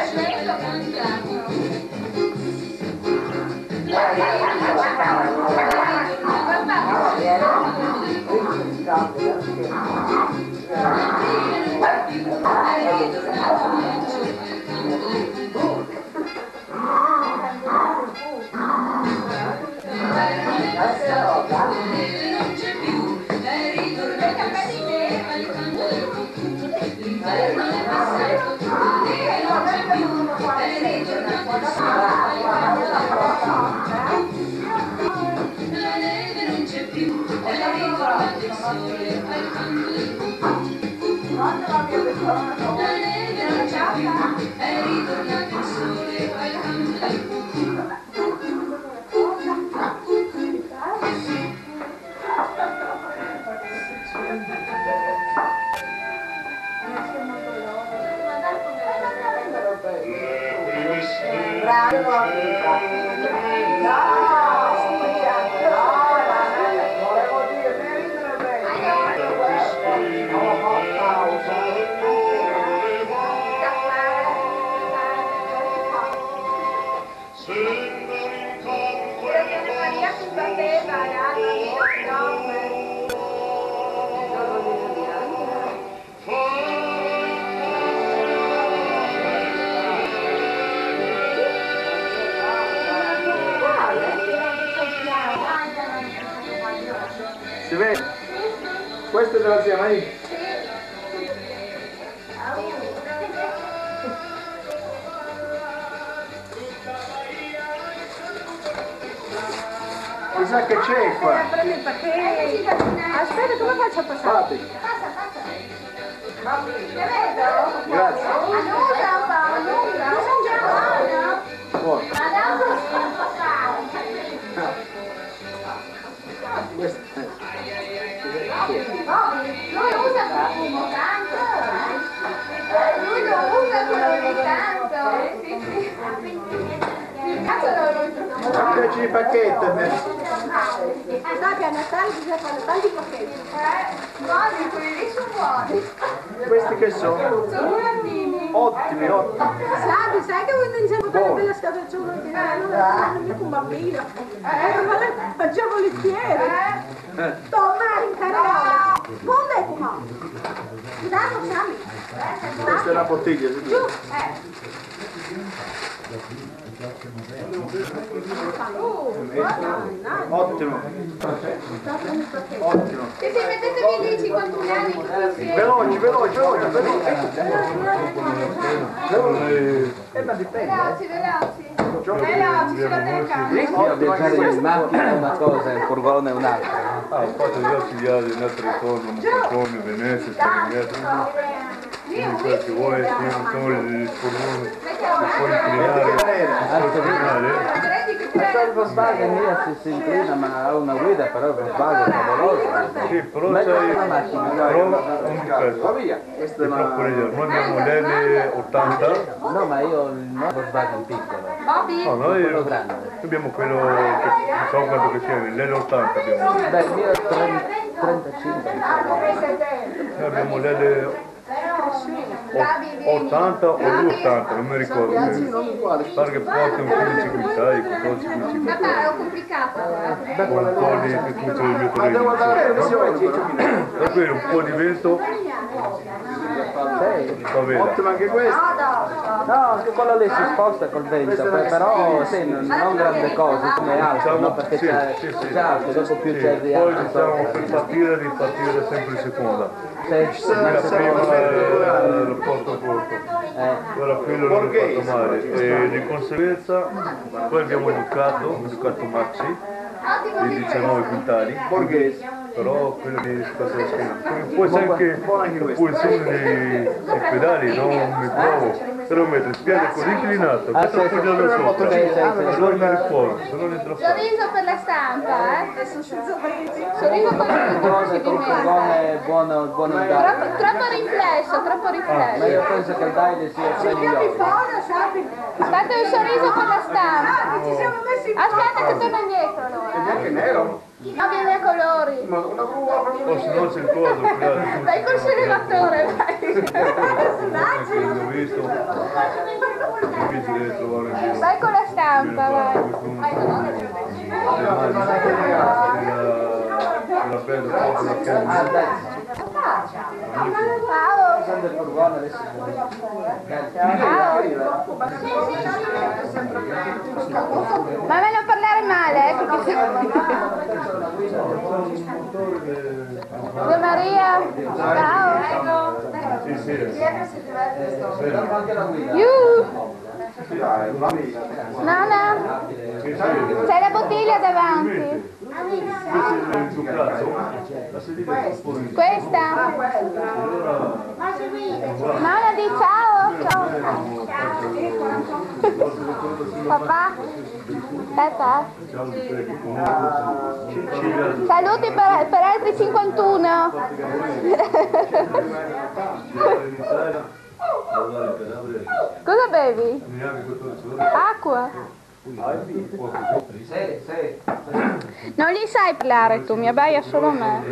[SPEAKER 3] Si vede? Questo è della zia Maria. Chissà che c'è qua.
[SPEAKER 5] Prendi il pacchetto. Aspetta, come faccio a passare?
[SPEAKER 3] Fate.
[SPEAKER 5] Passa, passa.
[SPEAKER 3] Grazie.
[SPEAKER 5] Allora, allora. Non sono già buono.
[SPEAKER 3] Buono. Questo è.
[SPEAKER 5] Lui usa profumo tanto. Lui lo usa ogni tanto. Sì, sì.
[SPEAKER 3] Facciaci i pacchetti.
[SPEAKER 5] Sappi, a Natale bisogna fare tanti pacchetti. Eh, no, di quelli lì sono buoni.
[SPEAKER 3] questi che sono?
[SPEAKER 13] Sono grandini.
[SPEAKER 3] Ottimi, ottimi.
[SPEAKER 13] Sai, sai che voi non siamo
[SPEAKER 3] Buono.
[SPEAKER 13] delle scataccione che non hanno mica un bambino. Eh, ma le facciamo le fiere.
[SPEAKER 3] Eh.
[SPEAKER 13] Tornare in carriera. Sponde come? Danno Sami.
[SPEAKER 3] Questa è la bottiglia, sì.
[SPEAKER 13] Giù. Eh.
[SPEAKER 3] Ottimo. Ottimo.
[SPEAKER 13] E se mettetevi lì cinquantuno anni tutti insieme.
[SPEAKER 3] Veloci, veloci, veloci, veloci. Eh, ma dipende.
[SPEAKER 13] Veloci, veloci. Veloci, sulla telecamera.
[SPEAKER 8] Io viaggiare in macchina è una cosa, in furgone è un'altra.
[SPEAKER 3] Ah, ho fatto diversi viaggi, un altro ritorno, Montecomio, Venezia, Stalingrado. Quindi quello che vuoi, siamo solo il furgone, poi
[SPEAKER 8] Il Volkswagen mia si, si inclina, ma ha una guida, però il Volkswagen è favoloso.
[SPEAKER 3] sì, però c'hai
[SPEAKER 8] una macchina,
[SPEAKER 3] prova un difetto. Ti troppo leggero. Noi abbiamo modelli ottanta.
[SPEAKER 8] No, ma io il mio Volkswagen piccolo.
[SPEAKER 3] No, noi
[SPEAKER 8] quello grande.
[SPEAKER 3] abbiamo quello che non so quanto che sia, l'L ottanta abbiamo.
[SPEAKER 8] Beh, il mio è trentacinque.
[SPEAKER 3] Noi abbiamo modelli ottanta o due ottanta, non mi ricordo. Pare che porti un quindici quintali, quattordici quindici
[SPEAKER 13] Papà,
[SPEAKER 3] quintali.
[SPEAKER 13] è complicato.
[SPEAKER 3] Con un po' di tutto il mio terreno. E poi un po' di vento. Va bene.
[SPEAKER 8] Ottimo anche questo. No, anche quello lì si sposta col vento, per- però sì, non, non grandi cose come altro, no? Perché
[SPEAKER 3] Sì,
[SPEAKER 8] c'è
[SPEAKER 3] sì, sì,
[SPEAKER 8] c'è altro, dopo più
[SPEAKER 3] sì.
[SPEAKER 8] c'è di
[SPEAKER 3] Poi
[SPEAKER 8] altro.
[SPEAKER 3] diciamo per partire di partire sempre in seconda.
[SPEAKER 8] Sì,
[SPEAKER 3] La prima eh, lo porto corto, ora quello non l'ho fatto male e di conseguenza poi abbiamo educato, educato Maxi di diciannove quintali, però quello di spazio alla schiena. Poi c'è anche la posizione dei, dei pedali, non mi provo, però mettere il piede così inclinato,
[SPEAKER 8] Ah,
[SPEAKER 3] metto
[SPEAKER 8] sì, sì.
[SPEAKER 3] appoggiato sopra,
[SPEAKER 8] Sì, sì, sì.
[SPEAKER 3] allora mi riformo, se non entro fuori.
[SPEAKER 13] Sorriso per la stampa, eh? Sorriso per
[SPEAKER 8] Col
[SPEAKER 13] il
[SPEAKER 8] furgone, col furgone buono, buono in
[SPEAKER 13] Troppo,
[SPEAKER 8] Daily.
[SPEAKER 13] troppo riflesso, troppo
[SPEAKER 8] Ma
[SPEAKER 13] riflesso.
[SPEAKER 8] io penso che il Daily sia tra i migliori.
[SPEAKER 13] Fate un sorriso per la stampa. Aspetta che torno indietro
[SPEAKER 3] È
[SPEAKER 13] allora.
[SPEAKER 3] bianco e nero?
[SPEAKER 13] No, viene a colori.
[SPEAKER 3] Ma una prua o se no c'è il coso, creato.
[SPEAKER 13] Vai col celebatore, vai.
[SPEAKER 3] L'ho visto, difficile trovare in giro.
[SPEAKER 13] Vai con la stampa, vai.
[SPEAKER 3] La prendo proprio la pianta.
[SPEAKER 8] Ah, dai.
[SPEAKER 13] Ciao.
[SPEAKER 8] Usando il furgone adesso.
[SPEAKER 13] Ma me non parlare male, eh, perché Zia Maria, ciao.
[SPEAKER 3] Sì, sì.
[SPEAKER 13] Iuh. Nonna, c'è la bottiglia davanti. Questa? Nonna di ciao. Ciao. Papà? Aspetta. Saluti per, per altri cinquantuno. Cosa bevi? Acqua?
[SPEAKER 8] Sì, sì.
[SPEAKER 13] Non gli sai parlare tu, mi abbaia solo a me.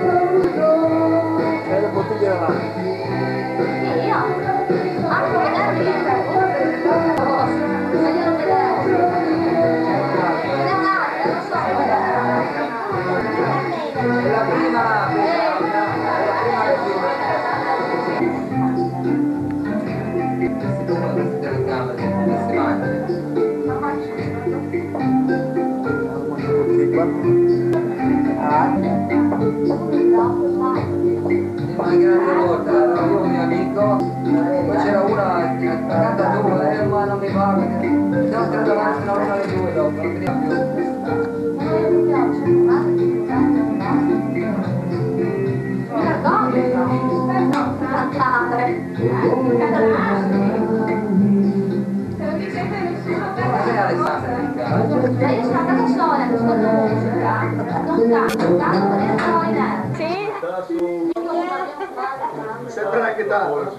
[SPEAKER 3] C'è la bottiglia davanti.
[SPEAKER 13] Io?
[SPEAKER 8] altri davanti non sono le due dopo, non vediamo più.
[SPEAKER 14] Io sono andata sola che ascolto musica, non canto, canto perché non sono in aria. Sì?
[SPEAKER 11] Sempre anche tanto.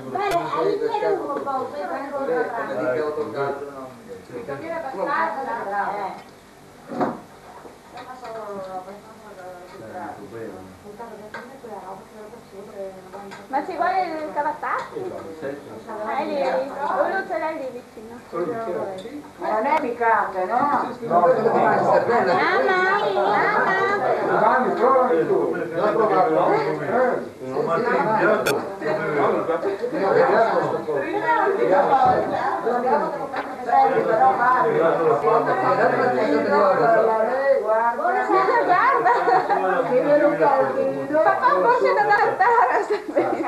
[SPEAKER 13] Ma ci vuole il cavattaccio? Eh, lì, uno ce l'ha lì vicino.
[SPEAKER 2] Ma non è picante, no?
[SPEAKER 11] No,
[SPEAKER 13] Mamma,
[SPEAKER 11] Giovanni, prova anche tu. L'hai provato?
[SPEAKER 3] Una mattina in bianco.
[SPEAKER 13] papà forse da adattare.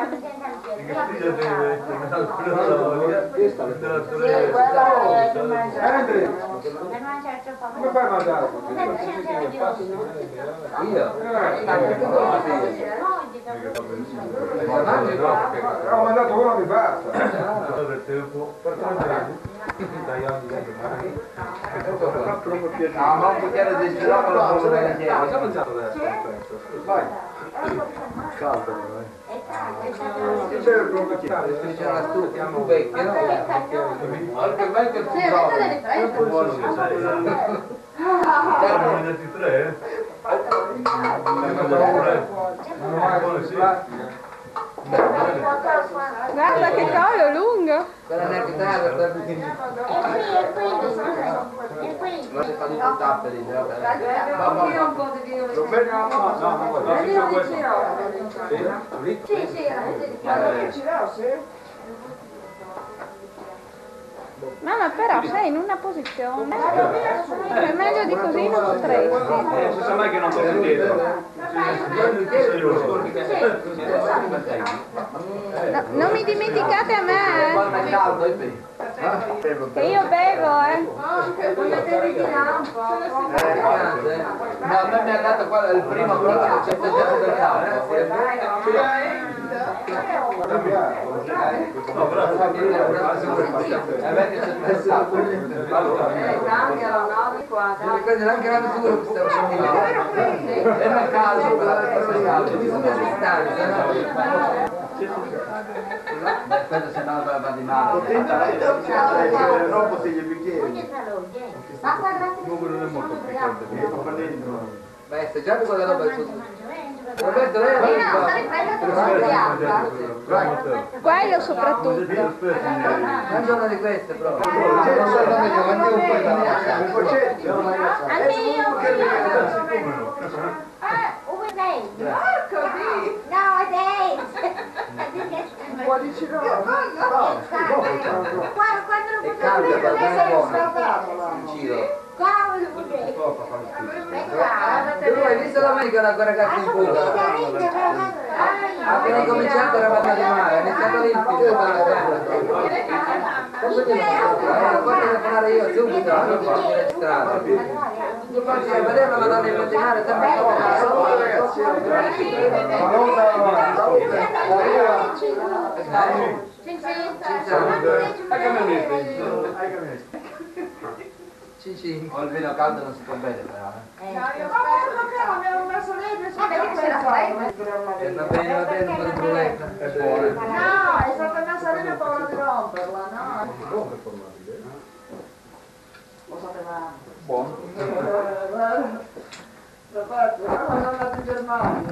[SPEAKER 11] Come fai a mangiare?
[SPEAKER 8] Io?
[SPEAKER 11] Ho mandato uno mi basta.
[SPEAKER 8] No, ma un cucchiaio di sciroppo lo posso vedere.
[SPEAKER 11] Vai. Caldo, eh. C'è il cucchiaio.
[SPEAKER 8] C'è la stufa, più vecchia, no? Anche vecchio più
[SPEAKER 13] Guarda che collo lungo.
[SPEAKER 8] Quella è una chitarra, sta qui.
[SPEAKER 14] È qui, è qui.
[SPEAKER 8] Non si fa tutto tappe lì, però.
[SPEAKER 2] Io un po' di vino di Cirò. Il vino di Cirò. Sì, sì, era di Cirò, sì.
[SPEAKER 13] Mamma, però sei in una posizione. Per meglio di così non potresti.
[SPEAKER 4] Non si sa mai che non torna indietro.
[SPEAKER 13] No, non mi dimenticate a me, che io bevo, eh.
[SPEAKER 8] No, a me mi ha dato qua il primo approccio che c'è stato del campo.
[SPEAKER 3] No,
[SPEAKER 8] Quindi anche la misura che stavo facendo è una caldo, però misura di stanza, no? Questo se no va di male.
[SPEAKER 11] Non potevi bicchieri.
[SPEAKER 14] Ma guardate che
[SPEAKER 3] non è molto piccante.
[SPEAKER 8] Beh, stai già con quella roba su. Roberto, lei
[SPEAKER 14] Eh no, sta riprendendo
[SPEAKER 13] Quello soprattutto.
[SPEAKER 8] mangia una di queste proprio.
[SPEAKER 14] al mio eh, uno dei
[SPEAKER 2] Così.
[SPEAKER 14] no dei
[SPEAKER 2] Un po' di Cirò.
[SPEAKER 14] quando quando lo
[SPEAKER 8] E
[SPEAKER 14] potevo
[SPEAKER 8] cambia,
[SPEAKER 14] dire
[SPEAKER 8] guarda,
[SPEAKER 14] sei
[SPEAKER 8] buono.
[SPEAKER 14] scordato
[SPEAKER 8] Il giro.
[SPEAKER 14] cavolo vorrei
[SPEAKER 8] Tu hai visto domenica la ragazza in fuga? Appena cominciato eravamo di mare, ha iniziato lì il figlio della terra. Cosa devo fare? Eh, poi telefonare io subito, non devo fare strada. Tu facci a vedere la Madonna immaginare sempre Sì, sì, ho il vino caldo non si può bere però.
[SPEAKER 2] No, io ma avevo messo lei, sono
[SPEAKER 8] Eh, va bene, va bene, un po' di bruletta. È buona.
[SPEAKER 2] No, è stata messa lì e ho paura di romperla, no? Lo sapevamo.
[SPEAKER 8] Buono.
[SPEAKER 2] Perfetto, sono andata in Germania.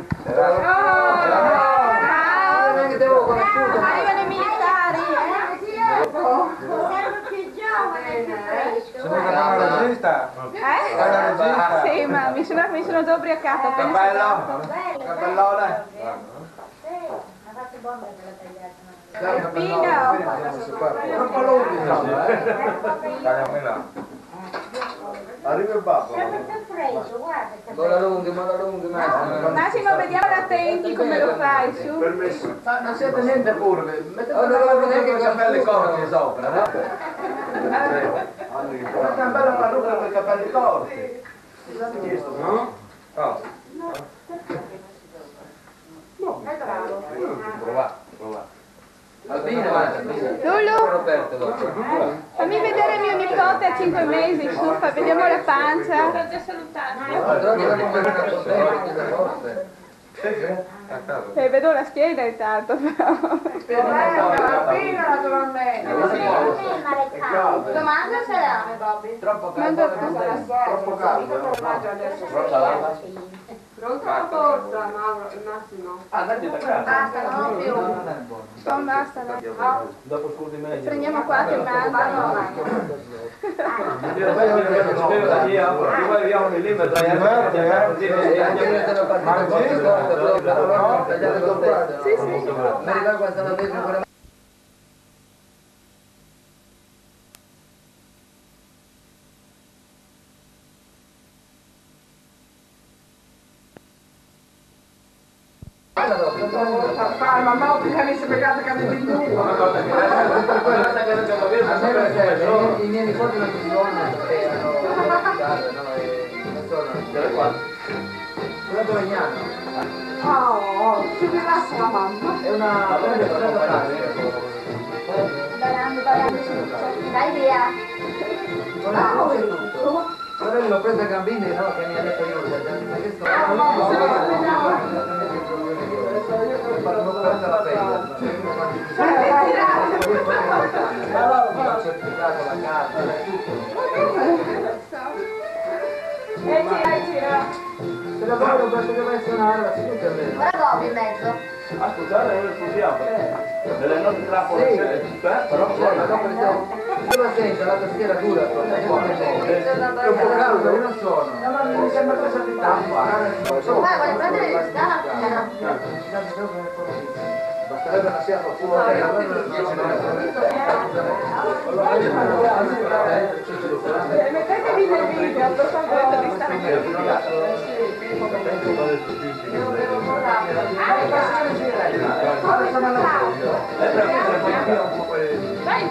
[SPEAKER 8] Non che devo conosciuto.
[SPEAKER 13] Arrivano i militari.
[SPEAKER 14] sei più giovane più fresco
[SPEAKER 11] Sono una regista?
[SPEAKER 13] Eh? Sì, ma mi sono, mi sono già ubriacata appena
[SPEAKER 8] Cappello. Cappellone.
[SPEAKER 14] ha fatto bomba della tagliata
[SPEAKER 13] Pingo.
[SPEAKER 8] Un po' lungo, insomma, eh.
[SPEAKER 11] Tagliami là. Arriva il babbo.
[SPEAKER 14] sempre più fresco guarda che
[SPEAKER 8] Mola lunga, mola lunga, Massimo.
[SPEAKER 13] Massimo, vediamo attenti come lo fai, su.
[SPEAKER 11] Permesso.
[SPEAKER 8] Ma non siete niente curve. Mettete una roba neanche con i capelli corti sopra, no?
[SPEAKER 15] Questa è una bella parrucca con i capelli corti.
[SPEAKER 12] No? Oh.
[SPEAKER 5] È bravo.
[SPEAKER 8] Prova, prova. Albina, guarda,
[SPEAKER 5] Lulu?
[SPEAKER 8] Roberto, dopo.
[SPEAKER 5] Fammi vedere mio nipote a cinque mesi, su, fa, vediamo la pancia. L'ho già salutato. Eh, vedo la schiena intanto, però.
[SPEAKER 13] Bambino, naturalmente.
[SPEAKER 14] Domanda salame, Bobby.
[SPEAKER 15] Troppo
[SPEAKER 5] Manda
[SPEAKER 15] caldo. Troppo caldo.
[SPEAKER 13] Pronto la torta, Mauro, Massimo?
[SPEAKER 15] Ah, dai, da casa.
[SPEAKER 14] Basta, non ho più.
[SPEAKER 5] Non basta, dai.
[SPEAKER 15] Dopo scusi meglio.
[SPEAKER 5] Prendiamo qua che manda.
[SPEAKER 15] Io spero da lì, poi arriviamo lì, ma tra gli altri
[SPEAKER 8] Sì, sì. Mi ricordo quando hanno detto pure.
[SPEAKER 13] Ma no, che mi si peccato che mi di nuovo.
[SPEAKER 8] I miei nipoti non si vogliono perché erano no, e non sono una Dovegnano.
[SPEAKER 13] Oh, si rilassa la mamma.
[SPEAKER 8] È una
[SPEAKER 14] Dai via.
[SPEAKER 8] Fratello l'ho preso a Gambini, no, che mi ha detto io, perché sto... Non prendo la pelle. Ho certificato la carta,
[SPEAKER 5] Eh, gira, gira.
[SPEAKER 8] se la voglio per deve suonare la seduta è vero.
[SPEAKER 14] Ora Bobby in mezzo.
[SPEAKER 15] Ah, scusate, ero entusiasta. Nelle nostre trappole
[SPEAKER 8] Sì,
[SPEAKER 15] c'è,
[SPEAKER 8] però poi ma dopo diciamo, io la sento, la tastiera dura, è un po' caldo, io non sono.
[SPEAKER 15] No, ma mi sembra cosa di tappa.
[SPEAKER 14] Vai, vuoi prendere il scala?
[SPEAKER 15] Basterebbe una sia qualcuno che
[SPEAKER 5] Mettetevi nel video, per favore, di stare Vai,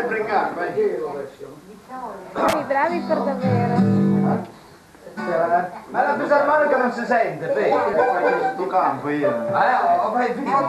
[SPEAKER 12] brincare, vai.
[SPEAKER 5] Bravi, bravi per davvero.
[SPEAKER 15] Ma la fisarmonica non si sente, vedi?
[SPEAKER 16] Faccio sto campo io.
[SPEAKER 15] Eh, ho mai finito.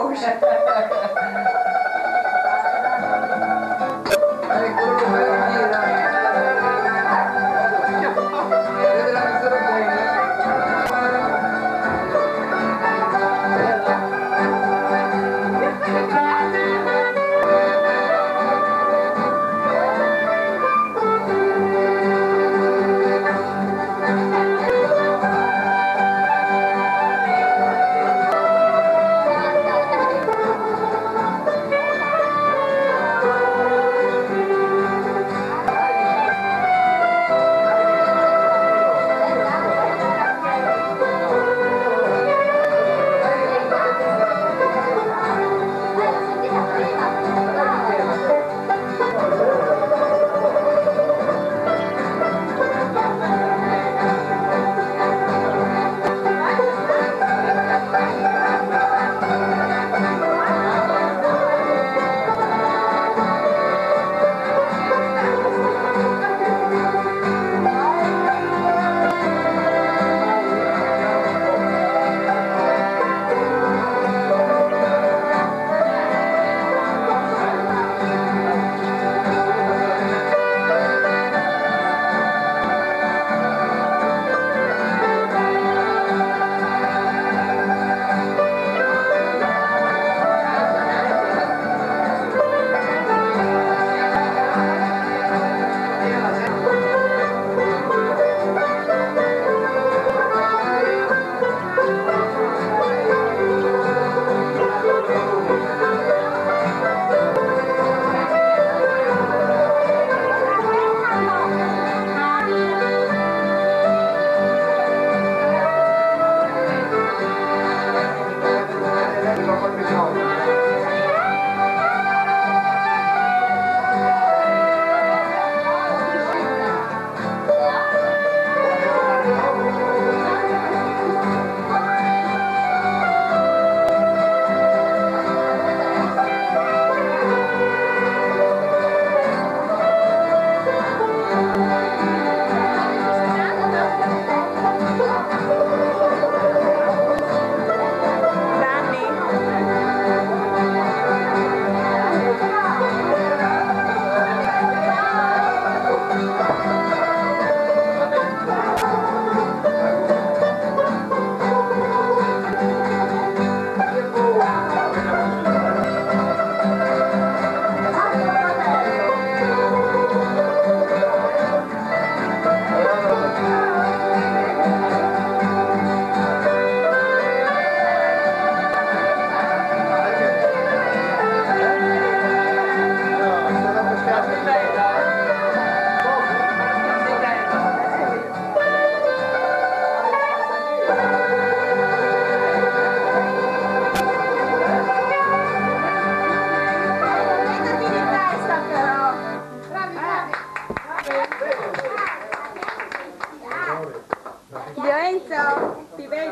[SPEAKER 5] Lorenzo, ti vedi?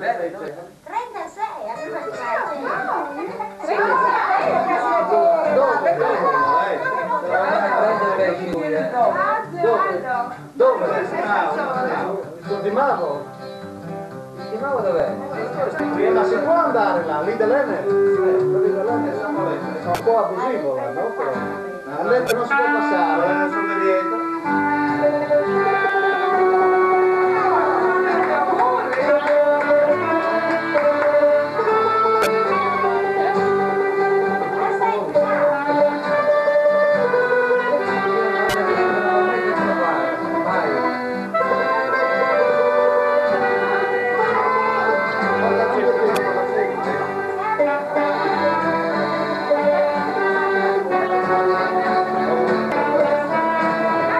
[SPEAKER 13] trentasei,
[SPEAKER 15] Dove? Sul di Mago? Di Mago dov'è?
[SPEAKER 12] Ma si può andare là, lì dell'Ener? Lì dell'Ener sono un po' abusivo là, no? A letto non si può passare, sono dietro.
[SPEAKER 13] Ah!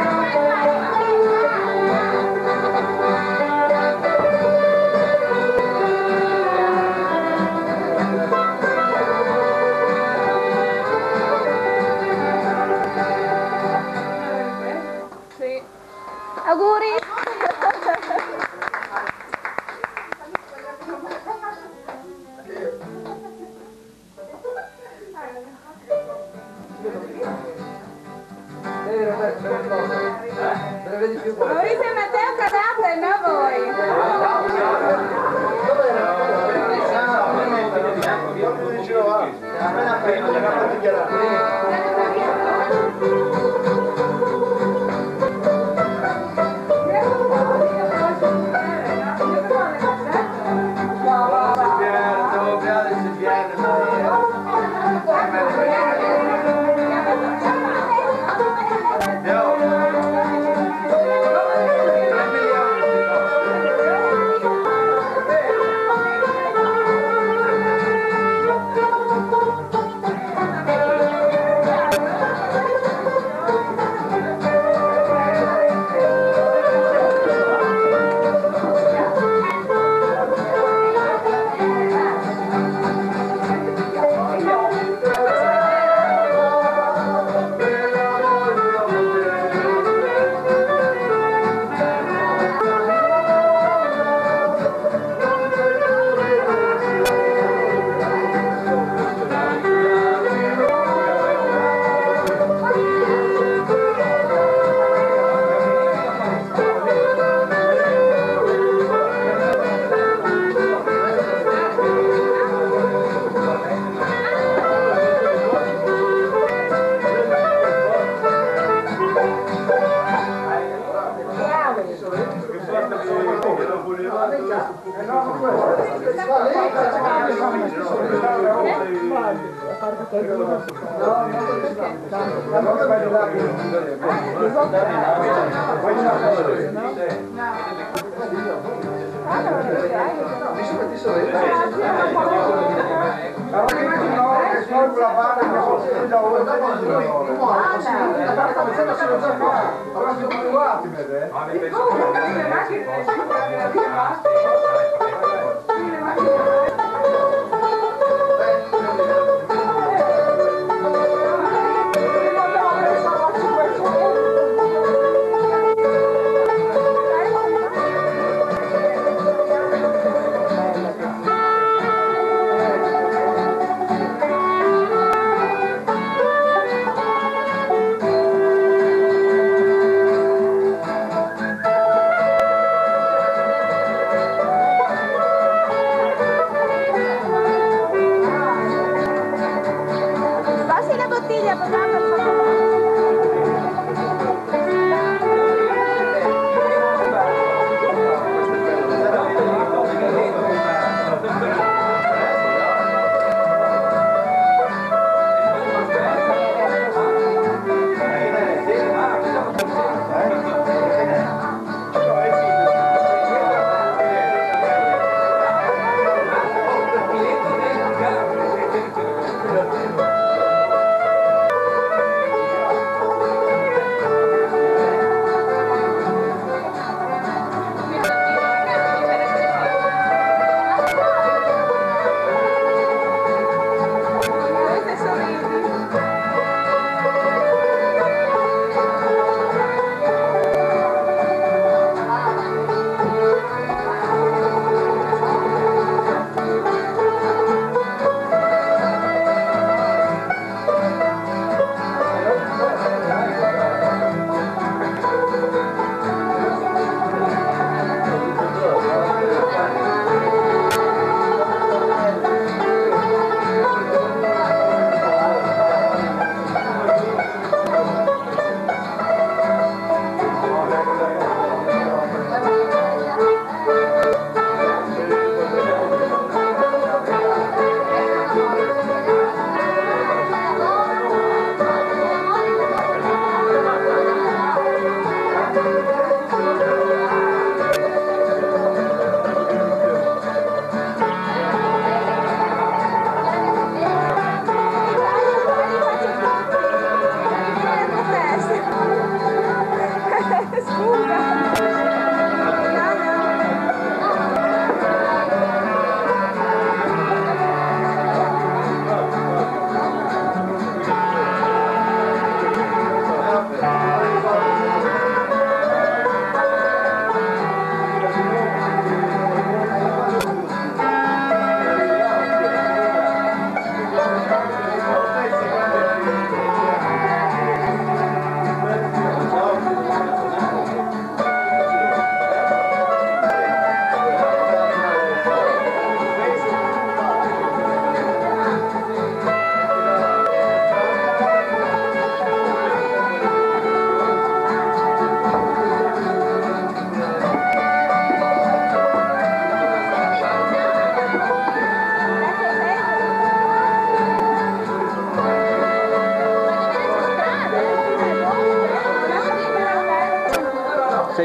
[SPEAKER 15] vedi più poi.
[SPEAKER 5] Maurizio e Matteo cadate, no voi?
[SPEAKER 16] Io mi dicevo, va, appena appena, le gambe dichiarate.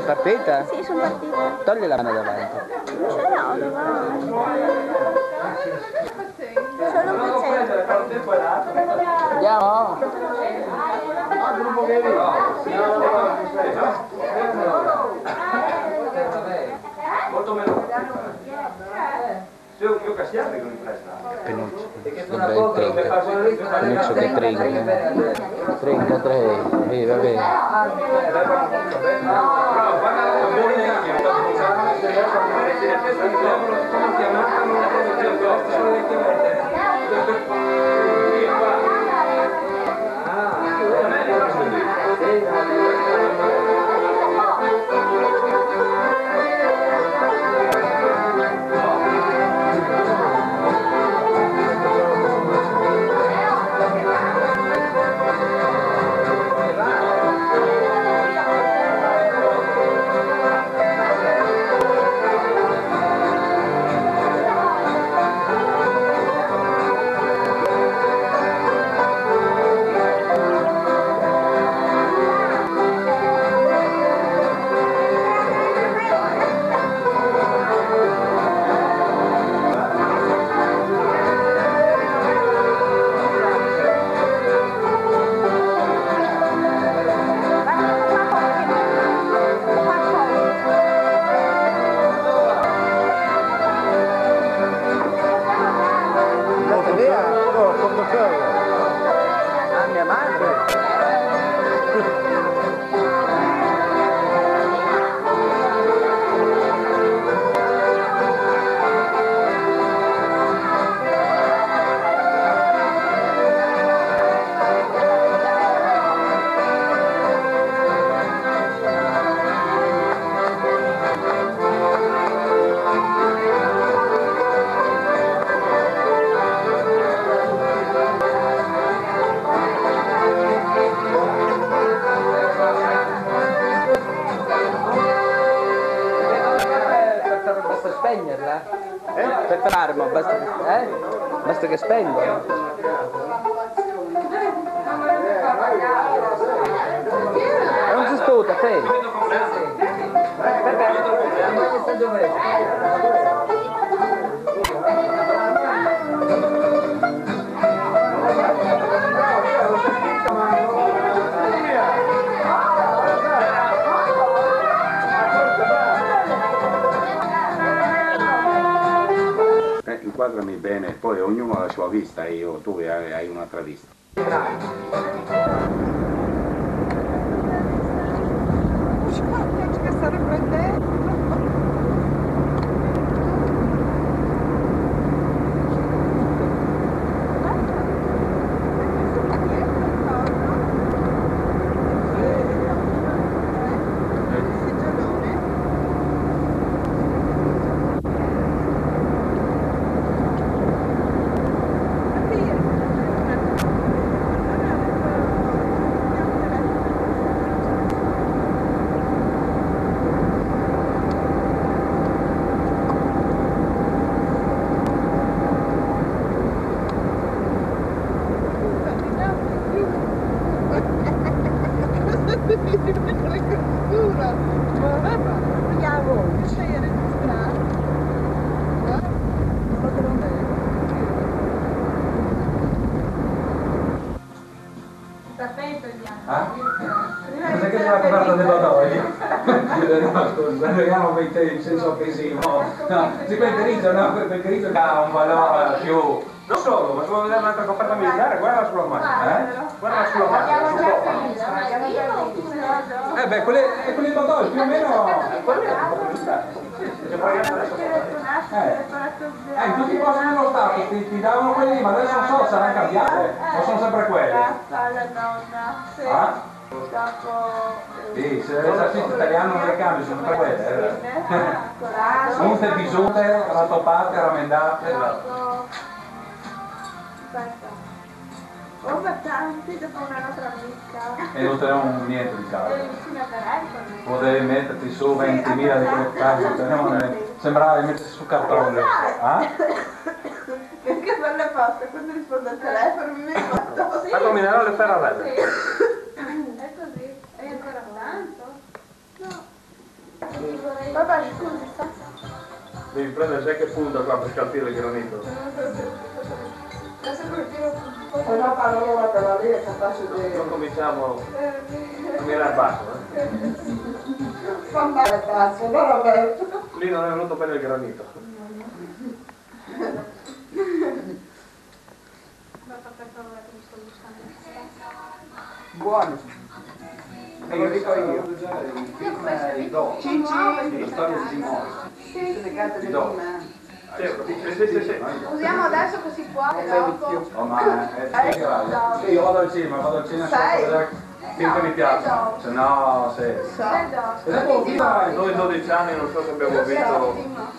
[SPEAKER 7] partita?
[SPEAKER 13] Sì, sono partita.
[SPEAKER 7] Togli la mano davanti.
[SPEAKER 13] Non ce l'ho davanti. Solo un pezzetto.
[SPEAKER 7] Andiamo?
[SPEAKER 11] Molto meno. Io, io Castiano che non mi presta.
[SPEAKER 7] Penuccio, vabbè, trenta. Penuccio che trenta. trentatré, eh, va bene. A mia madre? Basta spegnerla? Eh? Per fermarlo, basta che, eh? Basta che spengo. Non si stuta, te.
[SPEAKER 17] Inquadrami bene, poi ognuno ha la sua vista e io, tu hai, hai un'altra vista.
[SPEAKER 5] Che sarebbe te?
[SPEAKER 18] Cosa che deve parlare dei badoi? No, scusa, vediamo in senso offensivo. No, si quel grigio, no, quel grigio che ha un valore più. Non solo, ma se vuoi vedere un'altra coperta militare, guarda sulla macchina, eh? Guarda sulla macchina, sul cofano. Eh beh, quelli, quelli badoi più o meno. Quelli è la coperta militare. Eh, eh, in tutti i posti dello Stato ti, ti davano quelli, ma adesso non so, saranno cambiate, o sono sempre quelle? Ah? Sì, se l'esercito italiano non le cambia, sono sempre quelle. Eh. Sunte, bisute, rattopate, rammendate.
[SPEAKER 13] Aspetta. Oh, ma tanti dopo un'altra amica.
[SPEAKER 18] E non teniamo niente di caso.
[SPEAKER 13] Eri vicino a telefono.
[SPEAKER 18] Potevi metterti su ventimila di quelle case, sembrava di mettersi su cartone. Ah?
[SPEAKER 13] Perché per le poste, quando rispondo al telefono mi viene fatto così.
[SPEAKER 18] Fatto minerale per la
[SPEAKER 13] Sì. È così. Hai ancora tanto? No.
[SPEAKER 3] Devi prendere sai che punta qua per scalfire il granito.
[SPEAKER 2] Se no fanno loro per la via capace di...
[SPEAKER 3] Non cominciamo a mirare basso, eh?
[SPEAKER 2] Fa male basso, no vabbè.
[SPEAKER 3] Lì non è venuto bene il granito.
[SPEAKER 2] Buono.
[SPEAKER 18] E lo dico io. Il film è i Do.
[SPEAKER 2] Cicci.
[SPEAKER 18] La storia di Simone.
[SPEAKER 2] Sì.
[SPEAKER 18] I Do.
[SPEAKER 3] Sì, sì, sì, sì.
[SPEAKER 13] Usiamo adesso così qua e dopo.
[SPEAKER 18] Oh, ma è spiegato. Sì, io vado al cinema, vado al cinema solo per vedere film che mi piacciono. Se no, sì. E dopo viva
[SPEAKER 3] Noi dodici anni non so se abbiamo visto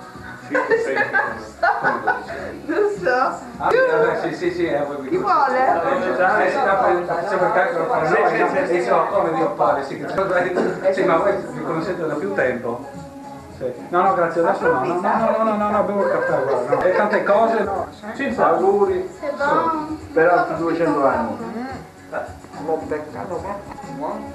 [SPEAKER 2] Giusto?
[SPEAKER 18] Ah, vabbè, sì, sì, sì, eh,
[SPEAKER 2] Chi vuole?
[SPEAKER 18] Eh, sì, no, sempre il calcolo fra noi e se lo come Dio pare, sì, che- sì, ma voi mi conoscete da più tempo. Sì. No, no, grazie, adesso no, no, no, no, no, no, no, bevo il caffè, guarda, no. E tante cose, no.
[SPEAKER 3] Cinzia, auguri.
[SPEAKER 16] Per altri duecento anni.
[SPEAKER 2] L'ho beccato, buono.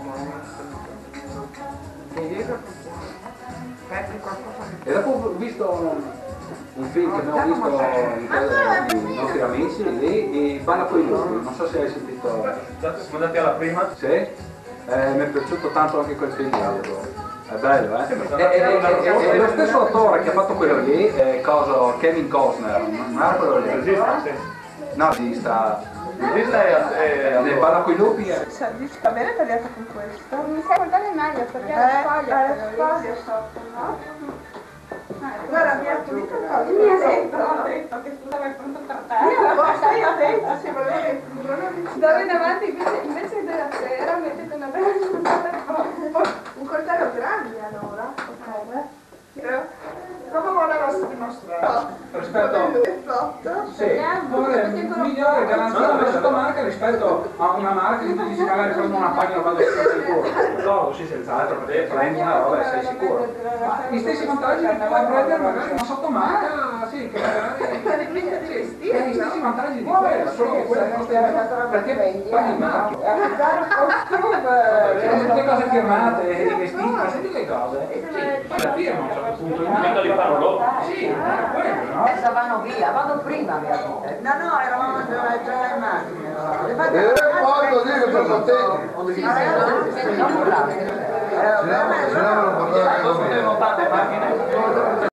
[SPEAKER 18] E dopo ho visto un, un film che abbiamo visto in casa dei nostri amici lì, e Balla coi lupi, non so se hai sentito.
[SPEAKER 3] Siamo andati alla prima?
[SPEAKER 18] Sì? Eh, mi è piaciuto tanto anche quel film lì. È bello, eh?
[SPEAKER 3] Sì, ma
[SPEAKER 18] E, e- e- e- e lo stesso attore che ha fatto quello lì, è coso, Kevin Costner, non era quello lì?
[SPEAKER 3] Regista, sì.
[SPEAKER 18] No, regista.
[SPEAKER 3] Regista è...
[SPEAKER 18] Ne Balla coi lupi è...
[SPEAKER 2] Va bene tagliato con questo?
[SPEAKER 13] Mi sai guardare meglio perché
[SPEAKER 2] Eh,
[SPEAKER 13] la sfoglia
[SPEAKER 2] la sfoglia sotto, no? Guarda, mi ha tutto il
[SPEAKER 13] Mi ha
[SPEAKER 2] detto, ho detto che scusami il pronto per te. Io stai attento, se volevi
[SPEAKER 13] da in avanti invece, invece della sera mettete una bella
[SPEAKER 2] un coltello grande allora. Ok. Come volevo dimostrare?
[SPEAKER 18] Rispetto... Sì, vuole migliore garanzia della sottomarca rispetto a una marca che ti dice magari prendo una pagina e vado a sicuro. No, sì, senz'altro, perché prendi una roba e sei sicuro. Ma gli stessi vantaggi che puoi prendere magari una sottomarca, sì, che magari... E gli stessi vantaggi di quella, solo che quella costa perché paghi il marchio. Tutte cose firmate, i vestiti, senti le cose? Sì, la firma a un certo punto.
[SPEAKER 4] Quando li fanno loro?
[SPEAKER 18] Sì, è quello, no?
[SPEAKER 15] Adesso vanno via, vado prima mia vita.
[SPEAKER 2] No, no, eravamo già in macchina.
[SPEAKER 16] E poi dire che sono contenti.
[SPEAKER 15] Sì, sì, non urlate.
[SPEAKER 16] Se no non potevano
[SPEAKER 3] Dopo che montate macchine?